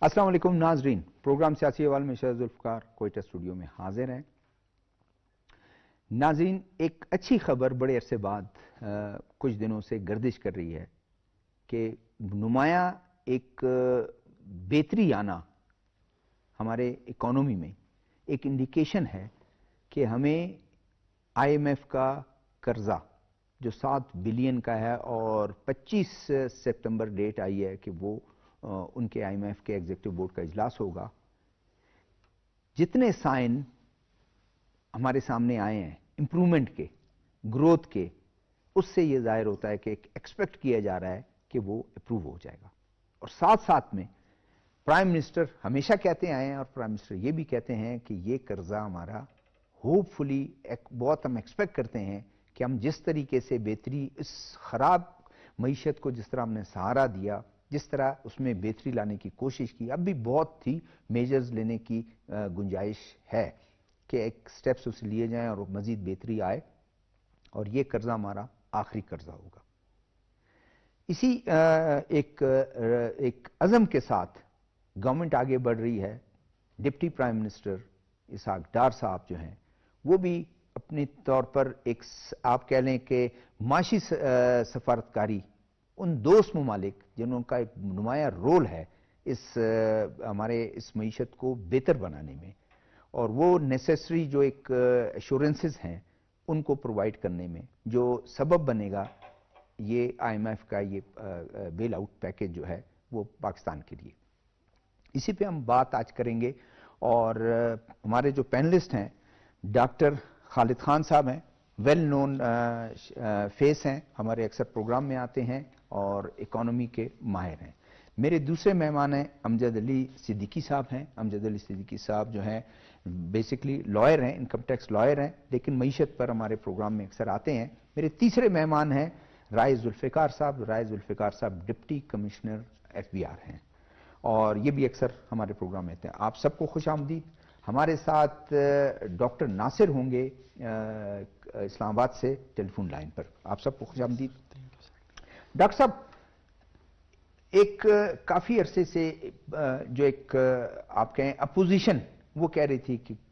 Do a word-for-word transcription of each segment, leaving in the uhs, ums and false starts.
السلام علیکم ناظرین، پروگرام سیاسی احوال میں شہزاد ذوالفقار کوئٹہ اسٹوڈیو میں حاضر ہیں۔ ناظرین، ایک اچھی خبر بڑے عرصے بعد کچھ دنوں سے گردش کر رہی ہے کہ نمایاں ایک بہتری آنا ہمارے اکانومی میں ایک انڈیکیشن ہے کہ ہمیں آئی ایم ایف کا قرضہ جو سات بلین کا ہے اور پچیس سپتمبر ڈیٹ آئی ہے کہ وہ ان کے آئی ایم ایف کے ایگزیکٹو بورڈ کا اجلاس ہوگا، جتنے سائن ہمارے سامنے آئے ہیں امپرومنٹ کے، گروتھ کے، اس سے یہ ظاہر ہوتا ہے کہ ایک ایکسپیکٹ کیا جا رہا ہے کہ وہ اپروو ہو جائے گا۔ اور ساتھ ساتھ میں پرائم منسٹر ہمیشہ کہتے آئے ہیں اور پرائم منسٹر یہ بھی کہتے ہیں کہ یہ قرضہ ہمارا ہوپ فلی بہت ہم ایکسپیکٹ کرتے ہیں کہ ہم جس طریقے سے بہتری اس خراب معیشت کو جس طرح ہم نے سہارا دیا، جس طرح اس میں بہتری لانے کی کوشش کی، اب بھی بہت ہی میجرز لینے کی گنجائش ہے کہ ایک سٹیپس اسے لیے جائیں اور مزید بہتری آئے، اور یہ قرضہ ہمارا آخری قرضہ ہوگا۔ اسی ایک ایک عزم کے ساتھ گورنمنٹ آگے بڑھ رہی ہے۔ Deputy prime minister Ishaq Dar صاحب جو ہیں وہ بھی اپنے طور پر ایک آپ کہہ لیں کہ معاشی سفارتکاری ان دوست ممالک جنہوں کا ایک نمایاں رول ہے اس ہمارے اس معیشت کو بہتر بنانے میں، اور وہ نیسیسری جو ایک ایشورنسز ہیں ان کو پرووائڈ کرنے میں جو سبب بنے گا یہ آئی ایم ایف کا یہ بیل آؤٹ پیکج جو ہے وہ پاکستان کے لیے۔ اسی پہ ہم بات آج کریں گے، اور ہمارے جو پینلسٹ ہیں ڈاکٹر خالد خان صاحب ہیں، ویل نون فیس ہیں، ہمارے اکثر پروگرام میں آتے ہیں اور اکانومی کے ماہر ہیں۔ میرے دوسرے مہمان ہیں امجد علی صدیقی صاحب ہیں۔ امجد علی صدیقی صاحب جو ہیں بیسکلی لائر ہیں، انکم ٹیکس لائر ہیں، لیکن معیشت پر ہمارے پروگرام میں اکثر آتے ہیں۔ میرے تیسرے مہمان ہیں رائے ذوالفقار صاحب۔ رائے ذوالفقار صاحب deputy commissioner F B R ہیں اور یہ بھی اکثر ہمارے پروگرام میں آتے ہیں۔ آپ سب کو خوش آمدید۔ ہمارے ساتھ ڈاکٹر ناصر ہوں گے اسلام آباد سے ٹیلی فون لائن پر۔ آپ سب کو خوش آمدید۔ ڈاکٹر صاحب، ایک کافی عرصے سے جو ایک آپ کہیں اپوزیشن وہ کہہ رہی تھی کہ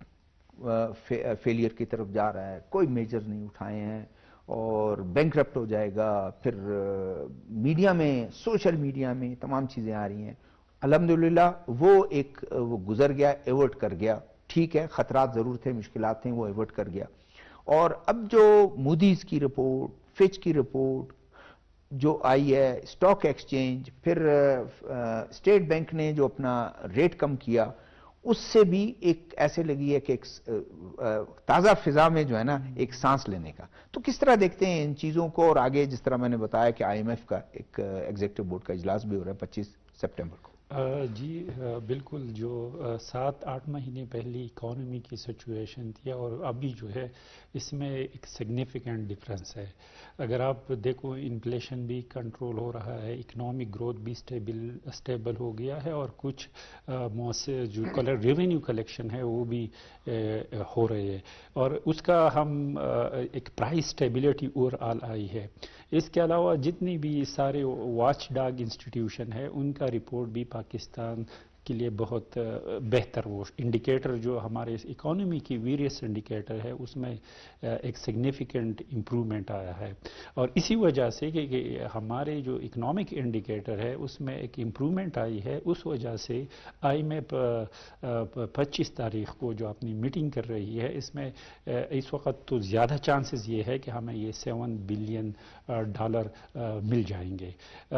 فیلئر کی طرف جا رہا ہے، کوئی میجر نہیں اٹھائے ہیں اور بینکرپٹ ہو جائے گا، پھر میڈیا میں سوشل میڈیا میں تمام چیزیں آ رہی ہیں۔ الحمدللہ وہ ایک وہ گزر گیا، ایورٹ کر گیا، ٹھیک ہے، خطرات ضرور تھے، مشکلات تھیں، وہ ایورٹ کر گیا۔ اور اب جو مودیز کی رپورٹ، فچ کی رپورٹ جو آئی ہے، اسٹاک ایکسچینج، پھر اسٹیٹ بینک نے جو اپنا ریٹ کم کیا، اس سے بھی ایک ایسے لگی ہے کہ ایک تازہ فضا میں جو ہے نا ایک سانس لینے کا۔ تو کس طرح دیکھتے ہیں ان چیزوں کو؟ اور آگے جس طرح میں نے بتایا کہ آئی ایم ایف کا ایک ایگزیکٹو بورڈ کا اجلاس بھی ہو رہا ہے پچیس سپٹمبر کو۔ جی بالکل، جو سات آٹھ مہینے پہلی اکانومی کی سچویشن تھی اور ابھی جو ہے اس میں ایک سگنیفیکنٹ ڈفرینس ہے۔ اگر آپ دیکھو انفلیشن بھی کنٹرول ہو رہا ہے، اکنامک گروتھ بھی اسٹیبل اسٹیبل ہو گیا ہے، اور کچھ مؤثر جو ریونیو کلیکشن ہے وہ بھی ہو رہی ہے، اور اس کا ہم ایک پرائس اسٹیبلٹی اوور آل آئی ہے۔ اس کے علاوہ جتنی بھی سارے واچ ڈاگ انسٹیٹیوشن ہے ان کا رپورٹ بھی پاکستان کے لیے بہت بہتر، وہ انڈیکیٹر جو ہمارے اکانومی کی ویریس انڈیکیٹر ہے اس میں ایک سگنیفیکنٹ امپرومنٹ آیا ہے، اور اسی وجہ سے کہ ہمارے جو اکنامک انڈیکیٹر ہے اس میں ایک امپرومنٹ آئی ہے، اس وجہ سے آئی ایم ایف پچیس تاریخ کو جو اپنی میٹنگ کر رہی ہے اس میں اس وقت تو زیادہ چانسز یہ ہے کہ ہمیں یہ سیون بلین ڈالر مل جائیں گے۔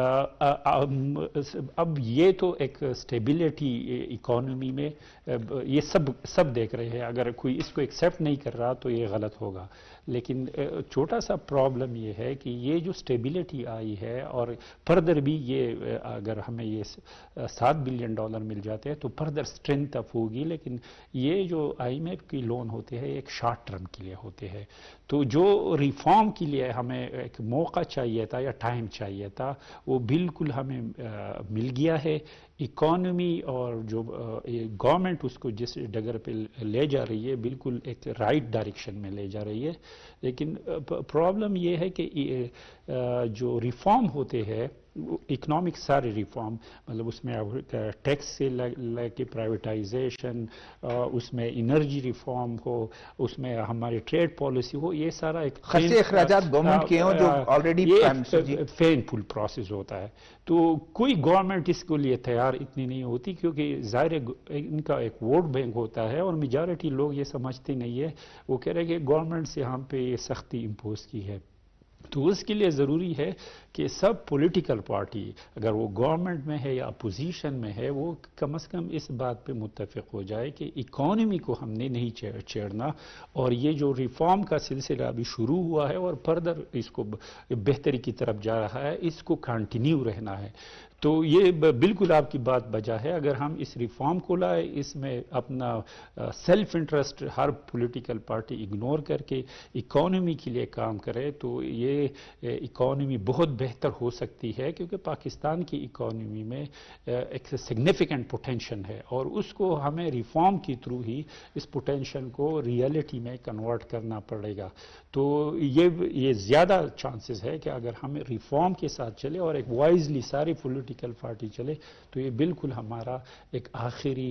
اب یہ تو ایک اسٹیبلٹی اکانومی میں یہ سب سب دیکھ رہے ہیں، اگر کوئی اس کو ایکسیپٹ نہیں کر رہا تو یہ غلط ہوگا، لیکن چھوٹا سا پرابلم یہ ہے کہ یہ جو اسٹیبلٹی آئی ہے اور فردر بھی یہ اگر ہمیں یہ سات بلین ڈالر مل جاتے ہیں تو فردر اسٹرینتھ اپ ہوگی، لیکن یہ جو آئی ایم ایف کی لون ہوتے ہیں ایک شارٹ ٹرم کے لیے ہوتے ہیں، تو جو ریفارم کے لیے ہمیں ایک موقع چاہیے تھا یا ٹائم چاہیے تھا وہ بالکل ہمیں مل گیا ہے۔ اکانومی اور جو گورنمنٹ اس کو جس ڈگر پہ لے جا رہی ہے بالکل ایک رائٹ ڈائریکشن میں لے جا رہی ہے، لیکن پرابلم یہ ہے کہ جو ریفارم ہوتے ہیں اکنامک سارے ریفارم، مطلب اس میں ٹیکس سے لے کے پرائیویٹائزیشن، اس میں انرجی ریفارم ہو، اس میں ہماری ٹریڈ پالیسی ہو، یہ سارا ایک خرچے اخراجات گورنمنٹ کے ہوں جو آلریڈی پین فل پروسیس ہوتا ہے. تو کوئی گورنمنٹ اس کے لیے تیار اتنی نہیں ہوتی، کیونکہ ظاہر ان کا ایک ووٹ بینک ہوتا ہے اور میجارٹی لوگ یہ سمجھتے نہیں ہے. وہ کہہ رہے ہیں کہ گورنمنٹ سے ہم پہ یہ سختی امپوز کی ہے. تو اس کے لیے ضروری ہے کہ سب پولیٹیکل پارٹی اگر وہ گورنمنٹ میں ہے یا اپوزیشن میں ہے، وہ کم از کم اس بات پہ متفق ہو جائے کہ اکانومی کو ہم نے نہیں چھیڑنا، اور یہ جو ریفارم کا سلسلہ ابھی شروع ہوا ہے اور فردر اس کو بہتری کی طرف جا رہا ہے، اس کو کنٹینیو رہنا ہے. تو یہ بالکل آپ کی بات بجا ہے. اگر ہم اس ریفارم کو لائے، اس میں اپنا سیلف انٹرسٹ ہر پولیٹیکل پارٹی اگنور کر کے اکانومی کے لیے کام کرے، تو یہ اکانومی بہت بہتر ہو سکتی ہے، کیونکہ پاکستان کی اکانومی میں ایک سگنیفیکنٹ پوٹینشل ہے، اور اس کو ہمیں ریفارم کے تھرو ہی اس پوٹینشل کو ریئلٹی میں کنورٹ کرنا پڑے گا. تو یہ یہ زیادہ چانسز ہے کہ اگر ہم ریفارم کے ساتھ چلے اور ایک وائزلی ساری پولیٹیکل پارٹی چلے، تو یہ بالکل ہمارا ایک آخری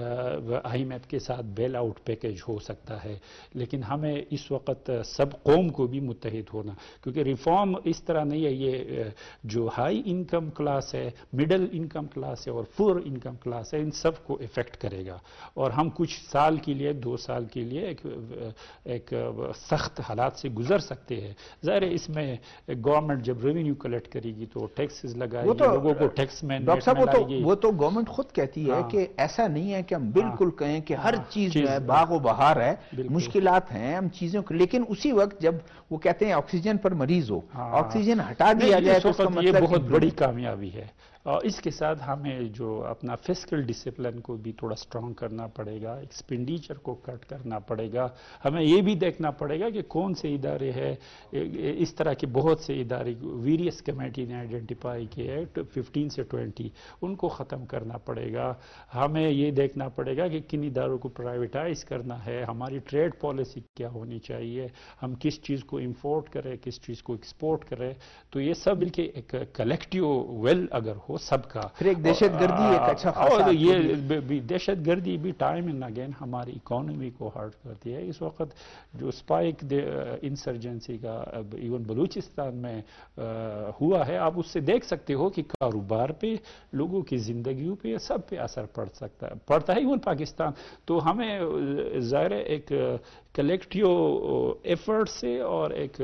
آئی ایم ایف کے ساتھ بیل آؤٹ پیکیج ہو سکتا ہے. لیکن ہمیں اس وقت سب قوم کو بھی متحد ہونا، کیونکہ ریفارم اس طرح نہیں ہے. یہ جو ہائی انکم کلاس ہے، مڈل انکم کلاس ہے اور پور انکم کلاس ہے، ان سب کو افیکٹ کرے گا. اور ہم کچھ سال کے لیے، دو سال کے لیے ایک, ایک سخت حالات سے گزر سکتے ہیں. ظاہر ہے اس میں گورنمنٹ جب ریونیو کلیکٹ کرے گی تو ٹیکسز لگائے گی، لوگوں کو ٹیکس میں ڈاکٹر صاحب وہ تو وہ تو گورنمنٹ خود کہتی ہے کہ ایسا نہیں ہے کہ ہم بالکل کہیں کہ ہر چیز جو ہے باغ و بہار ہے، مشکلات ہیں ہم چیزوں کو، لیکن اسی وقت جب وہ کہتے ہیں آکسیجن پر مریض ہو، آکسیجن ہٹا دیا جائے تو اس کا مطلب یہ بہت بڑی کامیابی ہے. اور اس کے ساتھ ہمیں جو اپنا فسکل ڈسپلن کو بھی تھوڑا سٹرونگ کرنا پڑے گا، ایکسپینڈیچر کو کٹ کرنا پڑے گا. ہمیں یہ بھی دیکھنا پڑے گا کہ کون سے ادارے ہیں، اس طرح کے بہت سے ادارے ویریس کمیٹی نے آئیڈینٹیفائی کیے ہیں ففٹین سے ٹوینٹی، ان کو ختم کرنا پڑے گا. ہمیں یہ دیکھنا پڑے گا کہ کن اداروں کو پرائیویٹائز کرنا ہے، ہماری ٹریڈ پالیسی کیا ہونی چاہیے، ہم کس چیز کو امپورٹ کریں، کس چیز کو ایکسپورٹ کریں. تو یہ سب مل کے ایک کلیکٹیو ویل اگر ہو سب کا. پھر ایک دہشت گردی ایک اچھا خاصا، اور یہ دہشت گردی بھی ٹائم اینڈ اگین ہماری اکانومی کو ہرٹ کرتی ہے. اس وقت جو اسپائک انسرجنسی کا ایون بلوچستان میں ہوا ہے، آپ اس سے دیکھ سکتے ہو کہ کاروبار پہ، لوگوں کی زندگیوں پہ، سب پہ اثر پڑ سکتا ہے پڑتا ہے ایون پاکستان. تو ہمیں ظاہر ایک کلیکٹیو ایفرٹ سے اور ایک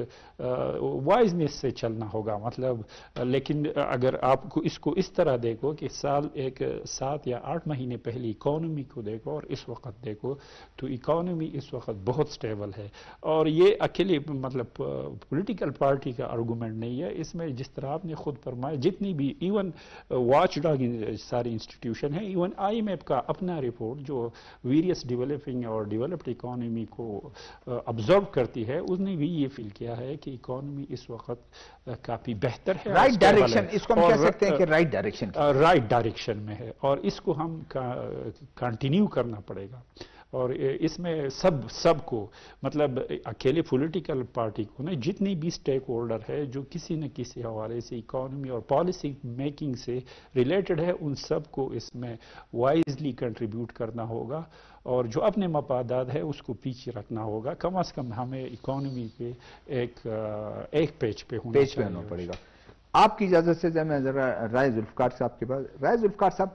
وائزنس سے چلنا ہوگا. مطلب لیکن اگر آپ کو اس کو اس طرح دیکھو کہ سال ایک سات یا آٹھ مہینے پہلی اکانومی کو دیکھو اور اس وقت دیکھو، تو اکانومی اس وقت بہت سٹیبل ہے. اور یہ اکیلے مطلب پولیٹیکل پارٹی کا آرگومنٹ نہیں ہے، اس میں جس طرح آپ نے خود فرمایا جتنی بھی ایون واچ ڈاگ ساری انسٹیٹیوشن ہے، ایون آئی ایم ایف کا اپنا رپورٹ جو ویریس ڈیولپنگ اور ڈیولپڈ اکانومی کو آبزرو کرتی ہے، اس نے بھی یہ فیل کیا ہے کہ اکانومی اس وقت کافی بہتر ہے، رائٹ ڈائریکشن، اس کو ہم کہہ سکتے ہیں کہ رائٹ ڈائریکشن رائٹ ڈائریکشن میں ہے، اور اس کو ہم کنٹینیو کرنا پڑے گا. اور اس میں سب سب کو مطلب اکیلے پولیٹیکل پارٹی کو نہیں، جتنی بھی سٹیک ہولڈر ہے جو کسی نہ کسی حوالے سے اکانومی اور پالیسی میکنگ سے ریلیٹڈ ہے، ان سب کو اس میں وائزلی کنٹریبیوٹ کرنا ہوگا. اور جو اپنے مفادات ہے اس کو پیچھے رکھنا ہوگا. کم از کم ہمیں اکانومی پہ ایک ایک پیج پہ ہونا پیج پہ ہونا پڑے گا. آپ کی اجازت سے میں ذرا رائے ذوالفقار صاحب کے پاس. رائے ذوالفقار صاحب،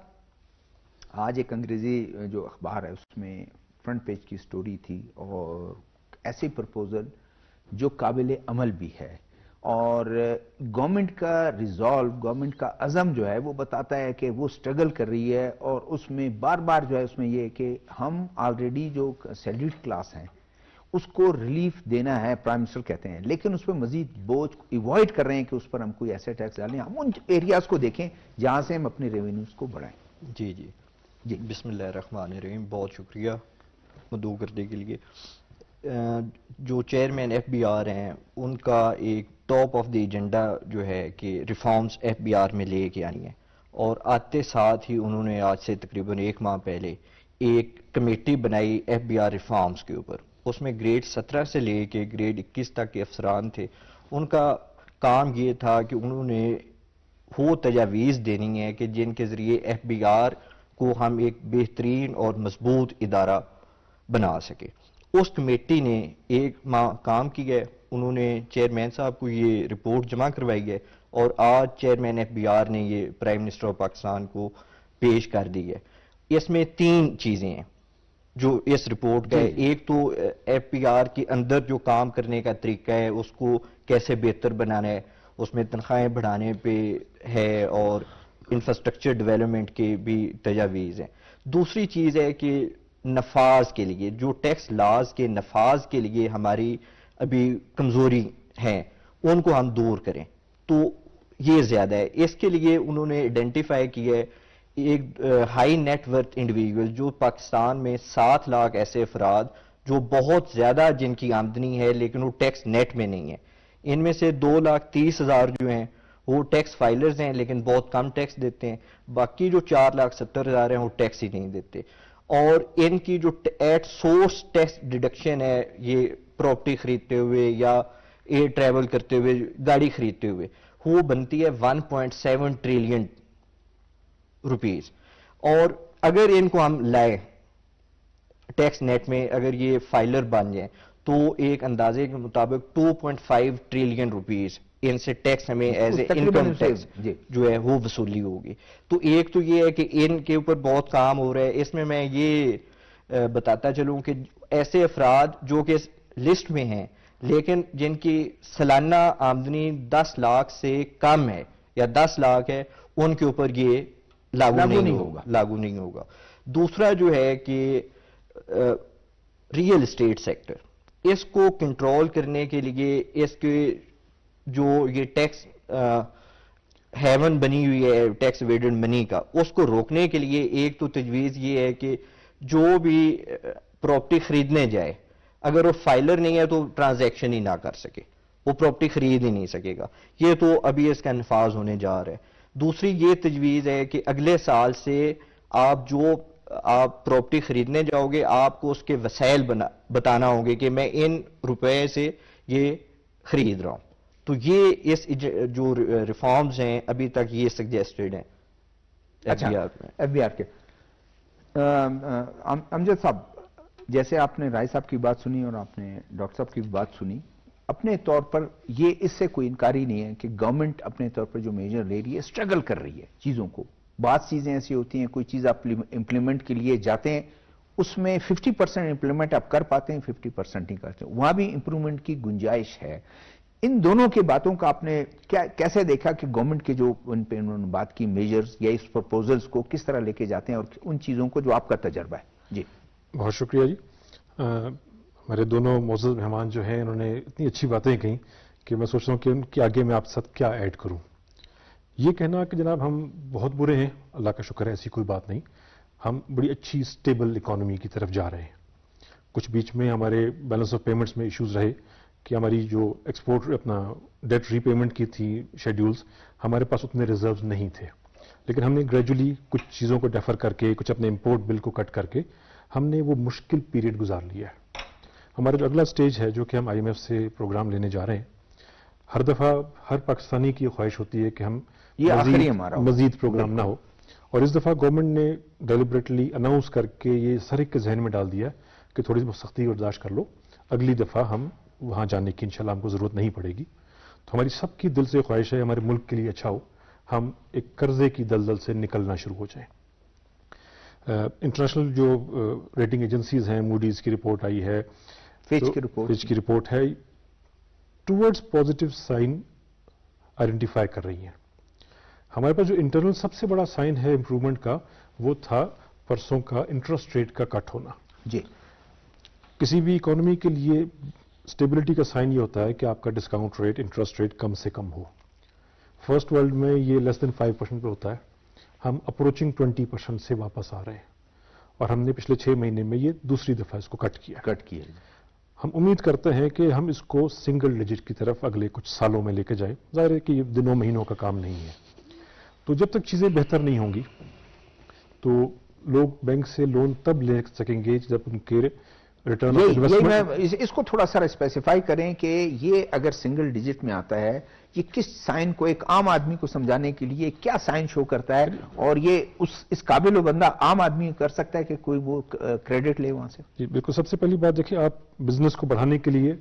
آج ایک انگریزی جو اخبار ہے اس میں فرنٹ پیج کی سٹوری تھی، اور ایسی پرپوزل جو قابل عمل بھی ہے، اور گورنمنٹ کا ریزالو، گورنمنٹ کا عزم جو ہے وہ بتاتا ہے کہ وہ سٹرگل کر رہی ہے، اور اس میں بار بار جو ہے اس میں یہ کہ ہم آلریڈی جو سیلریڈ کلاس ہیں اس کو ریلیف دینا ہے، پرائم منسٹر کہتے ہیں، لیکن اس پہ مزید بوجھ ایوائڈ کر رہے ہیں کہ اس پر ہم کوئی ایسے ٹیکس ڈالیں. ہم ان ایریاز کو دیکھیں جہاں سے ہم اپنے ریونیوز کو بڑھائیں. جی جی جی بسم اللہ الرحمن الرحیم. بہت شکریہ مدعو کرنے کے لیے. جو چیئرمین ایف بی آر ہیں ان کا ایک ٹاپ آف دی ایجنڈا جو ہے کہ ریفارمز ایف بی آر میں لے کے آنی ہے، اور آتے ساتھ ہی انہوں نے آج سے تقریباً ایک ماہ پہلے ایک کمیٹی بنائی ایف بی آر ریفارمز کے اوپر. اس میں گریڈ سترہ سے لے کے گریڈ اکیس تک کے افسران تھے. ان کا کام یہ تھا کہ انہوں نے وہ تجاویز دینی ہے کہ جن کے ذریعے ایف بی آر کو ہم ایک بہترین اور مضبوط ادارہ بنا سکے. اس کمیٹی نے ایک ماہ کام کیا ہے, انہوں نے چیئرمین صاحب کو یہ رپورٹ جمع کروائی ہے اور آج چیئرمین ایف بی آر نے یہ پرائم منسٹر آف پاکستان کو پیش کر دی ہے. اس میں تین چیزیں ہیں جو اس رپورٹ کا ہے. ایک تو ایف پی آر کے اندر جو کام کرنے کا طریقہ ہے اس کو کیسے بہتر بنانا ہے, اس میں تنخواہیں بڑھانے پہ ہے اور انفراسٹرکچر ڈیولپمنٹ کے بھی تجاویز ہیں. دوسری چیز ہے کہ نفاذ کے لیے, جو ٹیکس لاز کے نفاذ کے لیے ہماری ابھی کمزوری ہیں ان کو ہم دور کریں, تو یہ زیادہ ہے. اس کے لیے انہوں نے آئیڈینٹیفائی کیا ہے ایک ہائی نیٹ ورتھ انڈیویجول, جو پاکستان میں سات لاکھ ایسے افراد جو بہت زیادہ جن کی آمدنی ہے لیکن وہ ٹیکس نیٹ میں نہیں ہے. ان میں سے دو لاکھ تیس ہزار جو ہیں وہ ٹیکس فائلرز ہیں لیکن بہت کم ٹیکس دیتے ہیں. باقی جو چار لاکھ ستر ہزار ہیں وہ ٹیکس ہی نہیں دیتے. اور ان کی جو ایٹ سورس ٹیکس ڈیڈکشن ہے, یہ پراپرٹی خریدتے ہوئے یا ایئر ٹریول کرتے ہوئے, گاڑی خریدتے ہوئے, وہ بنتی ہے one point seven trillion rupees. اور اگر ان کو ہم لائیں ٹیکس نیٹ میں, اگر یہ فائلر بن جائیں تو ایک اندازے کے مطابق two point five trillion rupees ان سے ٹیکس ہمیں ایز اے انکم ٹیکس جو ہے وہ وصولی ہوگی. تو ایک تو یہ ہے کہ ان کے اوپر بہت کام ہو رہا ہے. اس میں میں یہ بتاتا چلوں کہ ایسے افراد جو کہ لسٹ میں ہیں لیکن جن کی سالانہ آمدنی دس لاکھ سے کم ہے یا دس لاکھ ہے, ان کے اوپر یہ لاگو نہیں ہوگا لاگو نہیں ہوگا دوسرا جو ہے کہ ریئل اسٹیٹ سیکٹر, اس کو کنٹرول کرنے کے لیے اس کے جو یہ ٹیکس ہیون بنی ہوئی ہے ٹیکس ایویڈنٹ منی کا, اس کو روکنے کے لیے ایک تو تجویز یہ ہے کہ جو بھی پراپرٹی خریدنے جائے اگر وہ فائلر نہیں ہے تو ٹرانزیکشن ہی نہ کر سکے, وہ پراپرٹی خرید ہی نہیں سکے گا. یہ تو ابھی اس کا نفاذ ہونے جا رہا ہے. دوسری یہ تجویز ہے کہ اگلے سال سے آپ جو آپ پراپرٹی خریدنے جاؤ گے آپ کو اس کے وسائل بتانا ہوں گے کہ میں ان روپے سے یہ خرید رہا ہوں. تو یہ اس جو ریفارمز ہیں ابھی تک یہ سجیسٹڈ ہیں ایف بی آر میں. ایف بی آر کے امجد صاحب, جیسے آپ نے رائے صاحب کی بات سنی اور آپ نے ڈاکٹر صاحب کی بات سنی, اپنے طور پر یہ اس سے کوئی انکاری نہیں ہے کہ گورنمنٹ اپنے طور پر جو میجر لے رہی ہے اسٹرگل کر رہی ہے چیزوں کو. بعض چیزیں ایسی ہوتی ہیں, کوئی چیز آپ امپلیمنٹ کے لیے جاتے ہیں اس میں ففٹی پرسینٹ امپلیمنٹ آپ کر پاتے ہیں, ففٹی پرسینٹ نہیں کرتے, وہاں بھی امپرومنٹ کی گنجائش ہے. ان دونوں کی باتوں کا آپ نے کیا کیسے دیکھا کہ گورنمنٹ کے جو ان پہ انہوں نے بات کی میجرز یا اس پروپوزلز کو کس طرح لے کے جاتے ہیں اور ان چیزوں کو جو آپ کا تجربہ ہے؟ جی بہت شکریہ جی. ہمارے دونوں معزز مہمان جو ہیں انہوں نے اتنی اچھی باتیں کہیں کہ میں سوچ رہا ہوں کہ ان کے آگے میں آپ ساتھ کیا ایڈ کروں. یہ کہنا کہ جناب ہم بہت برے ہیں, اللہ کا شکر ہے ایسی کوئی بات نہیں, ہم بڑی اچھی سٹیبل اکانومی کی طرف جا رہے ہیں. کچھ بیچ میں ہمارے بیلنس آف پیمنٹس میں ایشوز رہے کہ ہماری جو ایکسپورٹ اپنا ڈیٹ ری پیمنٹ کی تھی شیڈیولز, ہمارے پاس اتنے ریزروز نہیں تھے, لیکن ہم نے گریجولی کچھ چیزوں کو ڈیفر کر کے, کچھ اپنے امپورٹ بل کو کٹ کر کے ہم نے وہ مشکل پیریڈ گزار لیا ہے. ہمارا جو اگلا سٹیج ہے جو کہ ہم آئی ایم ایف سے پروگرام لینے جا رہے ہیں, ہر دفعہ ہر پاکستانی کی خواہش ہوتی ہے کہ ہم یہ مزید, ہمارا مزید پروگرام نہ ہو, اور اس دفعہ گورنمنٹ نے ڈیلیبریٹلی اناؤنس کر کے یہ سر ایک کے ذہن میں ڈال دیا کہ تھوڑی سی سختی برداشت کر لو, اگلی دفعہ ہم وہاں جانے کی انشاءاللہ ہم کو ضرورت نہیں پڑے گی. تو ہماری سب کی دل سے خواہش ہے ہمارے ملک کے لیے اچھا ہو, ہم ایک قرضے کی دلدل سے نکلنا شروع ہو جائیں. انٹرنیشنل جو ریٹنگ ایجنسیز ہیں, موڈیز کی رپورٹ آئی ہے, فیچ کی رپورٹ فیچ کی رپورٹ ہے, ٹورڈز پازیٹیو سائن آئیڈینٹیفائی کر رہی ہیں. ہمارے پاس جو انٹرنل سب سے بڑا سائن ہے امپروومنٹ کا وہ تھا پرسوں کا انٹرسٹ ریٹ کا کٹ ہونا. جی کسی بھی اکانومی کے لیے اسٹیبلٹی کا سائن یہ ہوتا ہے کہ آپ کا ڈسکاؤنٹ ریٹ, انٹرسٹ ریٹ کم سے کم ہو. فرسٹ ورلڈ میں یہ لیس دین فائیو پرسینٹ پہ ہوتا ہے, ہم اپروچنگ ٹوینٹی پرسینٹ سے واپس آ رہے ہیں, اور ہم نے پچھلے چھ مہینے میں یہ دوسری دفعہ اس کو کٹ کیا کٹ کیا ہم امید کرتے ہیں کہ ہم اس کو سنگل ڈیجٹ کی طرف اگلے کچھ سالوں میں لے کے جائیں. ظاہر ہے کہ یہ دنوں مہینوں کا کام نہیں ہے, تو جب تک چیزیں بہتر نہیں ہوں گی تو لوگ بینک سے لون تب لے سکیں گے جب ان کے ریٹرن آف انویسٹمنٹ. اس کو تھوڑا سا اسپیسیفائی کریں کہ یہ اگر سنگل ڈیجٹ میں آتا ہے یہ کس سائن کو ایک عام آدمی کو سمجھانے کے لیے کیا سائن شو کرتا ہے, اور یہ اس اس قابل و بندہ عام آدمی کر سکتا ہے کہ کوئی وہ کریڈٹ لے وہاں سے؟ جی بالکل. سب سے پہلی بات دیکھیے, آپ بزنس کو بڑھانے کے لیے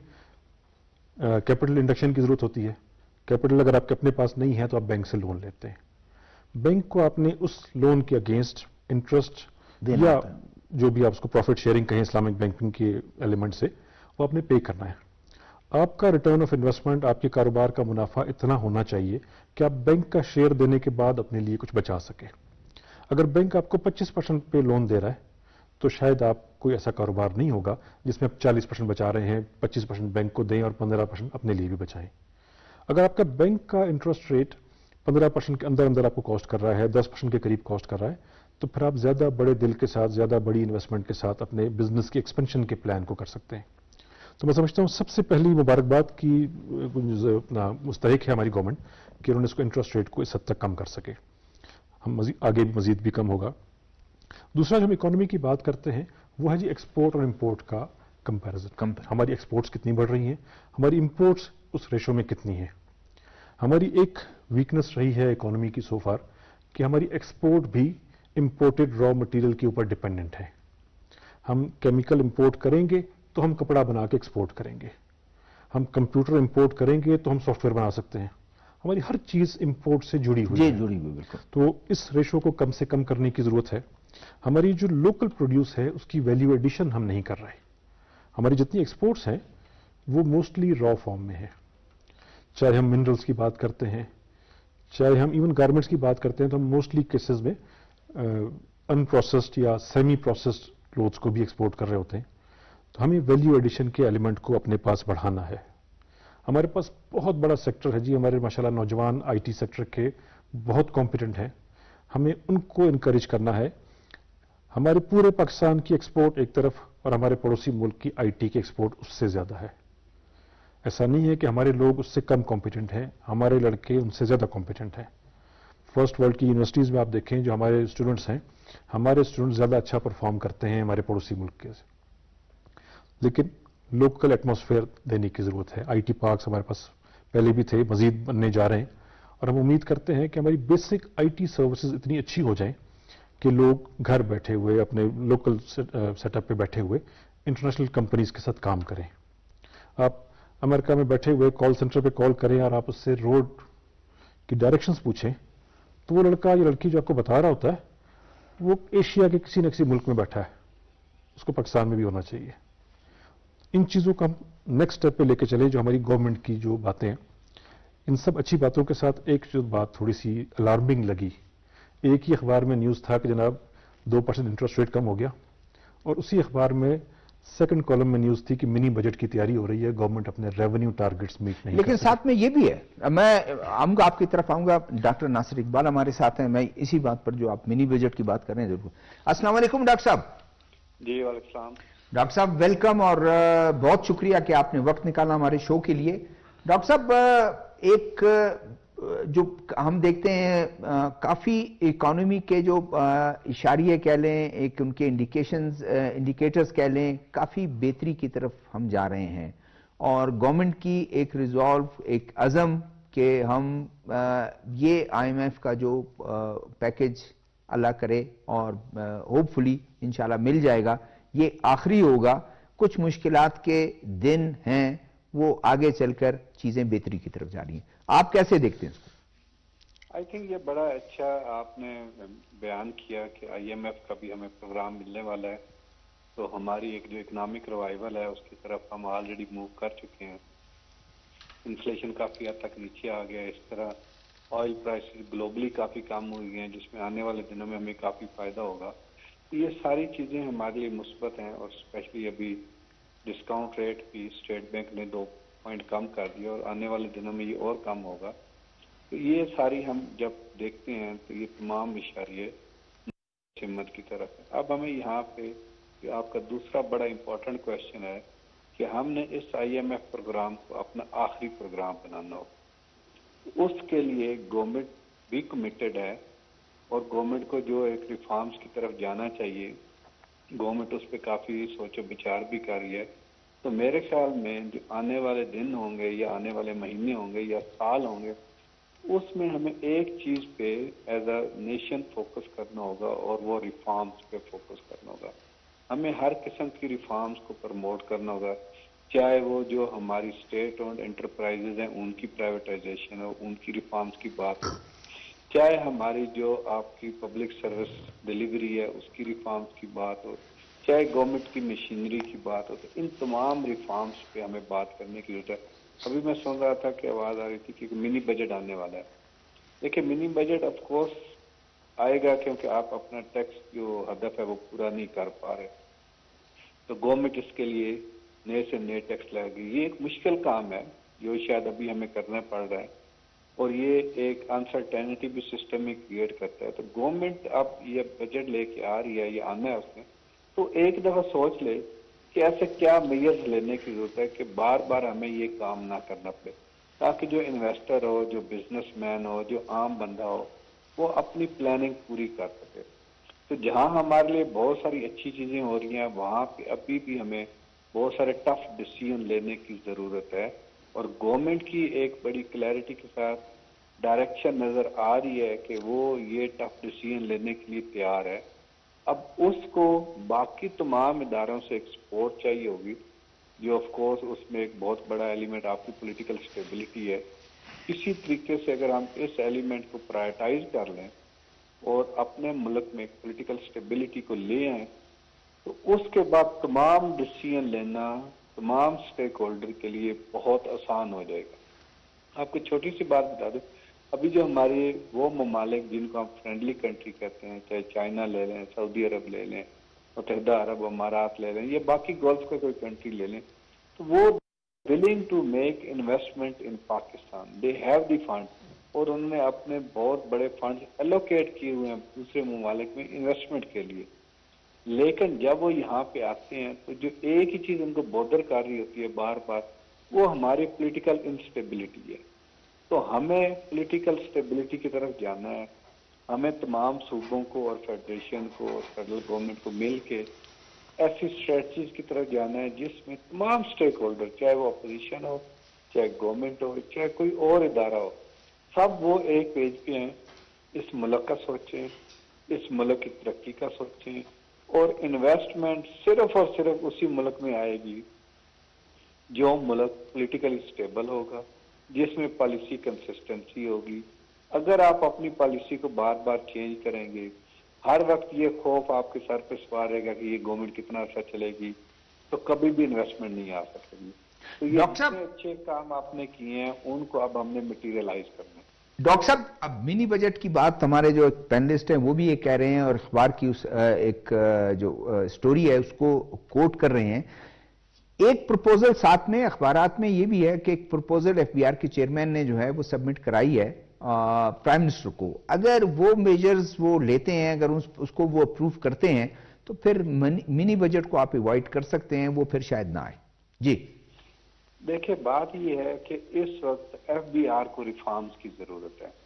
کیپٹل انڈکشن کی ضرورت ہوتی ہے. کیپٹل اگر آپ کے اپنے پاس نہیں ہے تو آپ بینک سے لون لیتے ہیں. بینک کو آپ نے اس لون کے اگینسٹ انٹرسٹ یا جو بھی آپ اس کو پروفٹ شیئرنگ کہیں اسلامک بینکنگ کے ایلیمنٹ سے, وہ آپ نے پے کرنا ہے. آپ کا ریٹرن آف انویسٹمنٹ, آپ کے کاروبار کا منافع اتنا ہونا چاہیے کہ آپ بینک کا شیئر دینے کے بعد اپنے لیے کچھ بچا سکیں. اگر بینک آپ کو پچیس پرسنٹ پہ لون دے رہا ہے تو شاید آپ کوئی ایسا کاروبار نہیں ہوگا جس میں آپ چالیس پرسنٹ بچا رہے ہیں, پچیس پرسنٹ بینک کو دیں اور پندرہ پرسنٹ اپنے لیے بھی بچائیں. اگر آپ کا بینک کا انٹرسٹ ریٹ پندرہ پرسنٹ کے اندر اندر آپ کو کاسٹ کر رہا ہے, دس پرسنٹ کے قریب کاسٹ کر رہا ہے, تو پھر آپ زیادہ بڑے دل کے ساتھ, زیادہ بڑی انویسٹمنٹ کے ساتھ اپنے بزنس کی ایکسپینشن کے پلان کو کر سکتے ہیں. تو میں سمجھتا ہوں سب سے پہلی مبارکباد کی مستحق ہے ہماری گورنمنٹ کہ انہوں نے اس کو انٹرسٹ ریٹ کو اس حد تک کم کر سکے. ہم مزید آگے مزید بھی کم ہوگا. دوسرا جو ہم اکانومی کی بات کرتے ہیں وہ ہے جی ایکسپورٹ اور امپورٹ کا کمپیرزن. ہماری ایکسپورٹس کتنی بڑھ رہی ہیں, ہماری امپورٹس اس ریشو میں کتنی ہیں. ہماری ایک ویکنس رہی ہے اکانومی کی سو فار کہ ہماری ایکسپورٹ بھی امپورٹڈ را مٹیریل کے اوپر ڈپینڈنٹ ہے. ہم کیمیکل امپورٹ کریں گے تو ہم کپڑا بنا کے ایکسپورٹ کریں گے, ہم کمپیوٹر امپورٹ کریں گے تو ہم سافٹ ویئر بنا سکتے ہیں. ہماری ہر چیز امپورٹ سے جڑی ہوئی ہے. جڑی ہوئی بالکل. تو اس ریشو کو کم سے کم کرنے کی ضرورت ہے. ہماری جو لوکل پروڈیوس ہے اس کی ویلیو ایڈیشن ہم نہیں کر رہے. ہماری جتنی ایکسپورٹس ہیں وہ موسٹلی را فارم میں ہے, چاہے ہم منرلس کی بات کرتے ہیں, چاہے ہم ایون گارمنٹس کی بات کرتے ہیں, تو ہم موسٹلی کیسز میں ان پروسیسڈ یا سیمی پروسیسڈ کلوتھس کو بھی ایکسپورٹ کر رہے ہوتے ہیں. تو ہمیں ویلیو ایڈیشن کے ایلیمنٹ کو اپنے پاس بڑھانا ہے. ہمارے پاس بہت بڑا سیکٹر ہے جی, ہمارے ماشاءاللہ نوجوان آئی ٹی سیکٹر کے بہت کمپیٹنٹ ہیں. ہمیں ان کو انکریج کرنا ہے. ہمارے پورے پاکستان کی ایکسپورٹ ایک طرف اور ہمارے پڑوسی ملک کی آئی ٹی کی ایکسپورٹ اس سے زیادہ ہے. ایسا نہیں ہے کہ ہمارے لوگ اس سے کم کمپیٹنٹ ہیں, ہمارے لڑکے ان سے زیادہ کمپیٹنٹ ہیں. فرسٹ ورلڈ کی یونیورسٹیز میں آپ دیکھیں جو ہمارے اسٹوڈنٹس ہیں, ہمارے اسٹوڈنٹس زیادہ اچھا پرفارم کرتے ہیں ہمارے پڑوسی ملک کے سے. لیکن لوکل ایٹماسفیئر دینے کی ضرورت ہے. آئی ٹی پارکس ہمارے پاس پہلے بھی تھے, مزید بننے جا رہے ہیں, اور ہم امید کرتے ہیں کہ ہماری بیسک آئی ٹی سروسز اتنی اچھی ہو جائیں کہ لوگ گھر بیٹھے ہوئے اپنے لوکل سیٹ اپ پہ بیٹھے ہوئے انٹرنیشنل کمپنیز کے ساتھ کام کریں. آپ امریکہ میں بیٹھے ہوئے کال سینٹر پہ کال کریں اور آپ اس سے روڈ کی ڈائریکشنز پوچھیں تو وہ لڑکا یا لڑکی جو آپ کو بتا رہا ہوتا ہے وہ ایشیا کے کسی نہ کسی ملک میں بیٹھا ہے. اس کو پاکستان میں بھی ہونا چاہیے. ان چیزوں کو ہم نیکسٹ اسٹیپ پہ لے کے چلے. جو ہماری گورنمنٹ کی جو باتیں ہیں, ان سب اچھی باتوں کے ساتھ ایک جو بات تھوڑی سی الارمنگ لگی, ایک ہی اخبار میں نیوز تھا کہ جناب دو پرسنٹ انٹرسٹ ریٹ کم ہو گیا, اور اسی اخبار میں سیکنڈ کالم میں نیوز تھی کہ منی بجٹ کی تیاری ہو رہی ہے, گورنمنٹ اپنے ریونیو ٹارگٹس میٹ نہیں. لیکن ساتھ میں یہ بھی ہے, میں آؤں گا آپ کی طرف آؤں گا, ڈاکٹر ناصر اقبال ہمارے ساتھ ہیں. میں اسی بات پر جو آپ منی بجٹ کی بات کر رہے ہیں ضرور. السلام علیکم ڈاکٹر صاحب. جی وعلیکم السلام. ڈاکٹر صاحب ویلکم, اور بہت شکریہ کہ آپ نے وقت نکالا ہمارے شو کے لیے. ڈاکٹر صاحب ایک جو ہم دیکھتے ہیں کافی اکانومی کے جو اشاریے کہہ لیں, ایک ان کے انڈیکیشنز انڈیکیٹرز کہہ لیں, کافی بہتری کی طرف ہم جا رہے ہیں, اور گورنمنٹ کی ایک ریزالو, ایک عزم کہ ہم یہ آئی ایم ایف کا جو پیکج اللہ کرے اور ہوپ فلی انشاءاللہ مل جائے گا, یہ آخری ہوگا. کچھ مشکلات کے دن ہیں, وہ آگے چل کر چیزیں بہتری کی طرف جا رہی ہیں. آپ کیسے دیکھتے ہیں اس کو؟ آئی تھنک یہ بڑا اچھا آپ نے بیان کیا کہ آئی ایم ایف کا بھی ہمیں پروگرام ملنے والا ہے, تو ہماری ایک جو اکنامک ریوائول ہے اس کی طرف ہم آلریڈی موو کر چکے ہیں. انفلیشن کافی حد تک نیچے آ گیا ہے. اس طرح آئل پرائسز گلوبلی کافی کم ہوئی ہیں, جس میں آنے والے دنوں میں ہمیں کافی فائدہ ہوگا. یہ ساری چیزیں ہمارے لیے مثبت ہیں, اور اسپیشلی ابھی ڈسکاؤنٹ ریٹ بھی اسٹیٹ بینک نے دو پوائنٹ کم کر دیا, اور آنے والے دنوں میں یہ اور کم ہوگا. تو یہ ساری ہم جب دیکھتے ہیں تو یہ تمام اشاریے ہمت کی طرف ہے. اب ہمیں یہاں پہ آپ کا دوسرا بڑا امپورٹنٹ کویشچن ہے کہ ہم نے اس آئی ایم ایف پروگرام کو اپنا آخری پروگرام بنانا ہو. اس کے لیے گورنمنٹ بھی کمیٹڈ ہے, اور گورنمنٹ کو جو ایک ریفارمز کی طرف جانا چاہیے گورنمنٹ اس پہ کافی سوچ و بچار بھی کر رہی ہے. تو میرے خیال میں جو آنے والے دن ہوں گے یا آنے والے مہینے ہوں گے یا سال ہوں گے، اس میں ہمیں ایک چیز پہ ایز اے نیشن فوکس کرنا ہوگا، اور وہ ریفارمز پہ فوکس کرنا ہوگا. ہمیں ہر قسم کی ریفارمز کو پروموٹ کرنا ہوگا، چاہے وہ جو ہماری اسٹیٹ اونڈ انٹرپرائزز ہیں ان کی پرائیویٹائزیشن ہو، ان کی ریفارمز کی بات ہو، چاہے ہماری جو آپ کی پبلک سروس ڈیلیوری ہے اس کی ریفارمز کی بات ہو، چاہے گورنمنٹ کی مشینری کی بات ہو. تو ان تمام ریفارمز پہ ہمیں بات کرنے کی ضرورت ہے. ابھی میں سن رہا تھا کہ آواز آ رہی تھی کہ منی بجٹ آنے والا ہے. دیکھیں منی بجٹ آف کورس آئے گا کیونکہ آپ اپنا ٹیکس جو ہدف ہے وہ پورا نہیں کر پا رہے، تو گورنمنٹ اس کے لیے نئے سے نئے ٹیکس لگے گی. یہ ایک مشکل کام ہے جو شاید ابھی ہمیں کرنا پڑ رہا ہے، اور یہ ایک انسرٹینٹی بھی سسٹم میں کریٹ کرتا ہے. تو گورنمنٹ اب یہ بجٹ لے کے آ رہی ہے، یہ آنا ہے اس میں، تو ایک دفعہ سوچ لے کہ ایسے کیا میئرز لینے کی ضرورت ہے کہ بار بار ہمیں یہ کام نہ کرنا پڑے، تاکہ جو انویسٹر ہو، جو بزنس مین ہو، جو عام بندہ ہو، وہ اپنی پلاننگ پوری کر سکے. تو جہاں ہمارے لیے بہت ساری اچھی چیزیں ہو رہی ہیں، وہاں پہ ابھی بھی ہمیں بہت سارے ٹف ڈیسیژن لینے کی ضرورت ہے. اور گورنمنٹ کی ایک بڑی کلیئرٹی کے ساتھ ڈائریکشن نظر آ رہی ہے کہ وہ یہ ٹف ڈیسیژن لینے کے لیے تیار ہے. اب اس کو باقی تمام اداروں سے ایک سپورٹ چاہیے ہوگی، جو آف کورس اس میں ایک بہت بڑا ایلیمنٹ آپ کی پولیٹیکل اسٹیبلٹی ہے. اسی طریقے سے اگر ہم اس ایلیمنٹ کو پرائرٹائز کر لیں اور اپنے ملک میں پولیٹیکل اسٹیبلٹی کو لے آئیں، تو اس کے بعد تمام ڈیسیژن لینا تمام اسٹیک ہولڈر کے لیے بہت آسان ہو جائے گا. آپ کو چھوٹی سی بات بتا دوں، ابھی جو ہمارے وہ ممالک جن کو ہم فرینڈلی کنٹری کہتے ہیں، چاہے چائنا لے لیں، سعودی عرب لے لیں، متحدہ عرب امارات لے لیں، یا باقی گلف کا کوئی کنٹری لے لیں، تو وہ willing to make investment in Pakistan. They have the fund, اور انہوں نے اپنے بہت بڑے فنڈ ایلوکیٹ کیے ہوئے ہیں دوسرے ممالک میں انویسٹمنٹ کے لیے. لیکن جب وہ یہاں پہ آتے ہیں تو جو ایک ہی چیز ان کو بودر کر رہی ہوتی ہے بار بار، وہ ہماری پولیٹیکل انسٹیبلٹی ہے. تو ہمیں پولیٹیکل اسٹیبلٹی کی طرف جانا ہے. ہمیں تمام صوبوں کو اور فیڈریشن کو اور فیڈرل گورنمنٹ کو مل کے ایسی اسٹریٹجیز کی طرف جانا ہے جس میں تمام اسٹیک ہولڈر، چاہے وہ اپوزیشن ہو، چاہے گورنمنٹ ہو، چاہے کوئی اور ادارہ ہو، سب وہ ایک پیج پہ ہیں. اس ملک کا سوچیں، اس ملک کی ترقی کا سوچیں، اور انویسٹمنٹ صرف اور صرف اسی ملک میں آئے گی جو ملک پولیٹیکلی اسٹیبل ہوگا، جس میں پالیسی کنسسٹنسی ہوگی. اگر آپ اپنی پالیسی کو بار بار چینج کریں گے، ہر وقت یہ خوف آپ کے سر پہ سوار رہے گا کہ یہ گورنمنٹ کتنا عرصہ چلے گی، تو کبھی بھی انویسٹمنٹ نہیں آ سکے گی. تو یہ جتنے اچھے کام آپ نے کیے ہیں ان کو اب ہم نے مٹیریلائز کرنا ہے. ڈاکٹر صاحب، اب منی بجٹ کی بات ہمارے جو پینلسٹ ہیں وہ بھی یہ کہہ رہے ہیں، اور اخبار کی اس ایک جو سٹوری ہے اس کو کوٹ کر رہے ہیں. ایک پروپوزل ساتھ میں اخبارات میں یہ بھی ہے کہ ایک پروپوزل ایف بی آر کے چیئرمین نے جو ہے وہ سبمٹ کرائی ہے پرائم منسٹر کو. اگر وہ میجرز وہ لیتے ہیں، اگر اس کو وہ اپروو کرتے ہیں، تو پھر منی بجٹ کو آپ ایوائڈ کر سکتے ہیں، وہ پھر شاید نہ آئے. جی دیکھیں، بات یہ ہے کہ اس وقت ایف بی آر کو ریفارمز کی ضرورت ہے.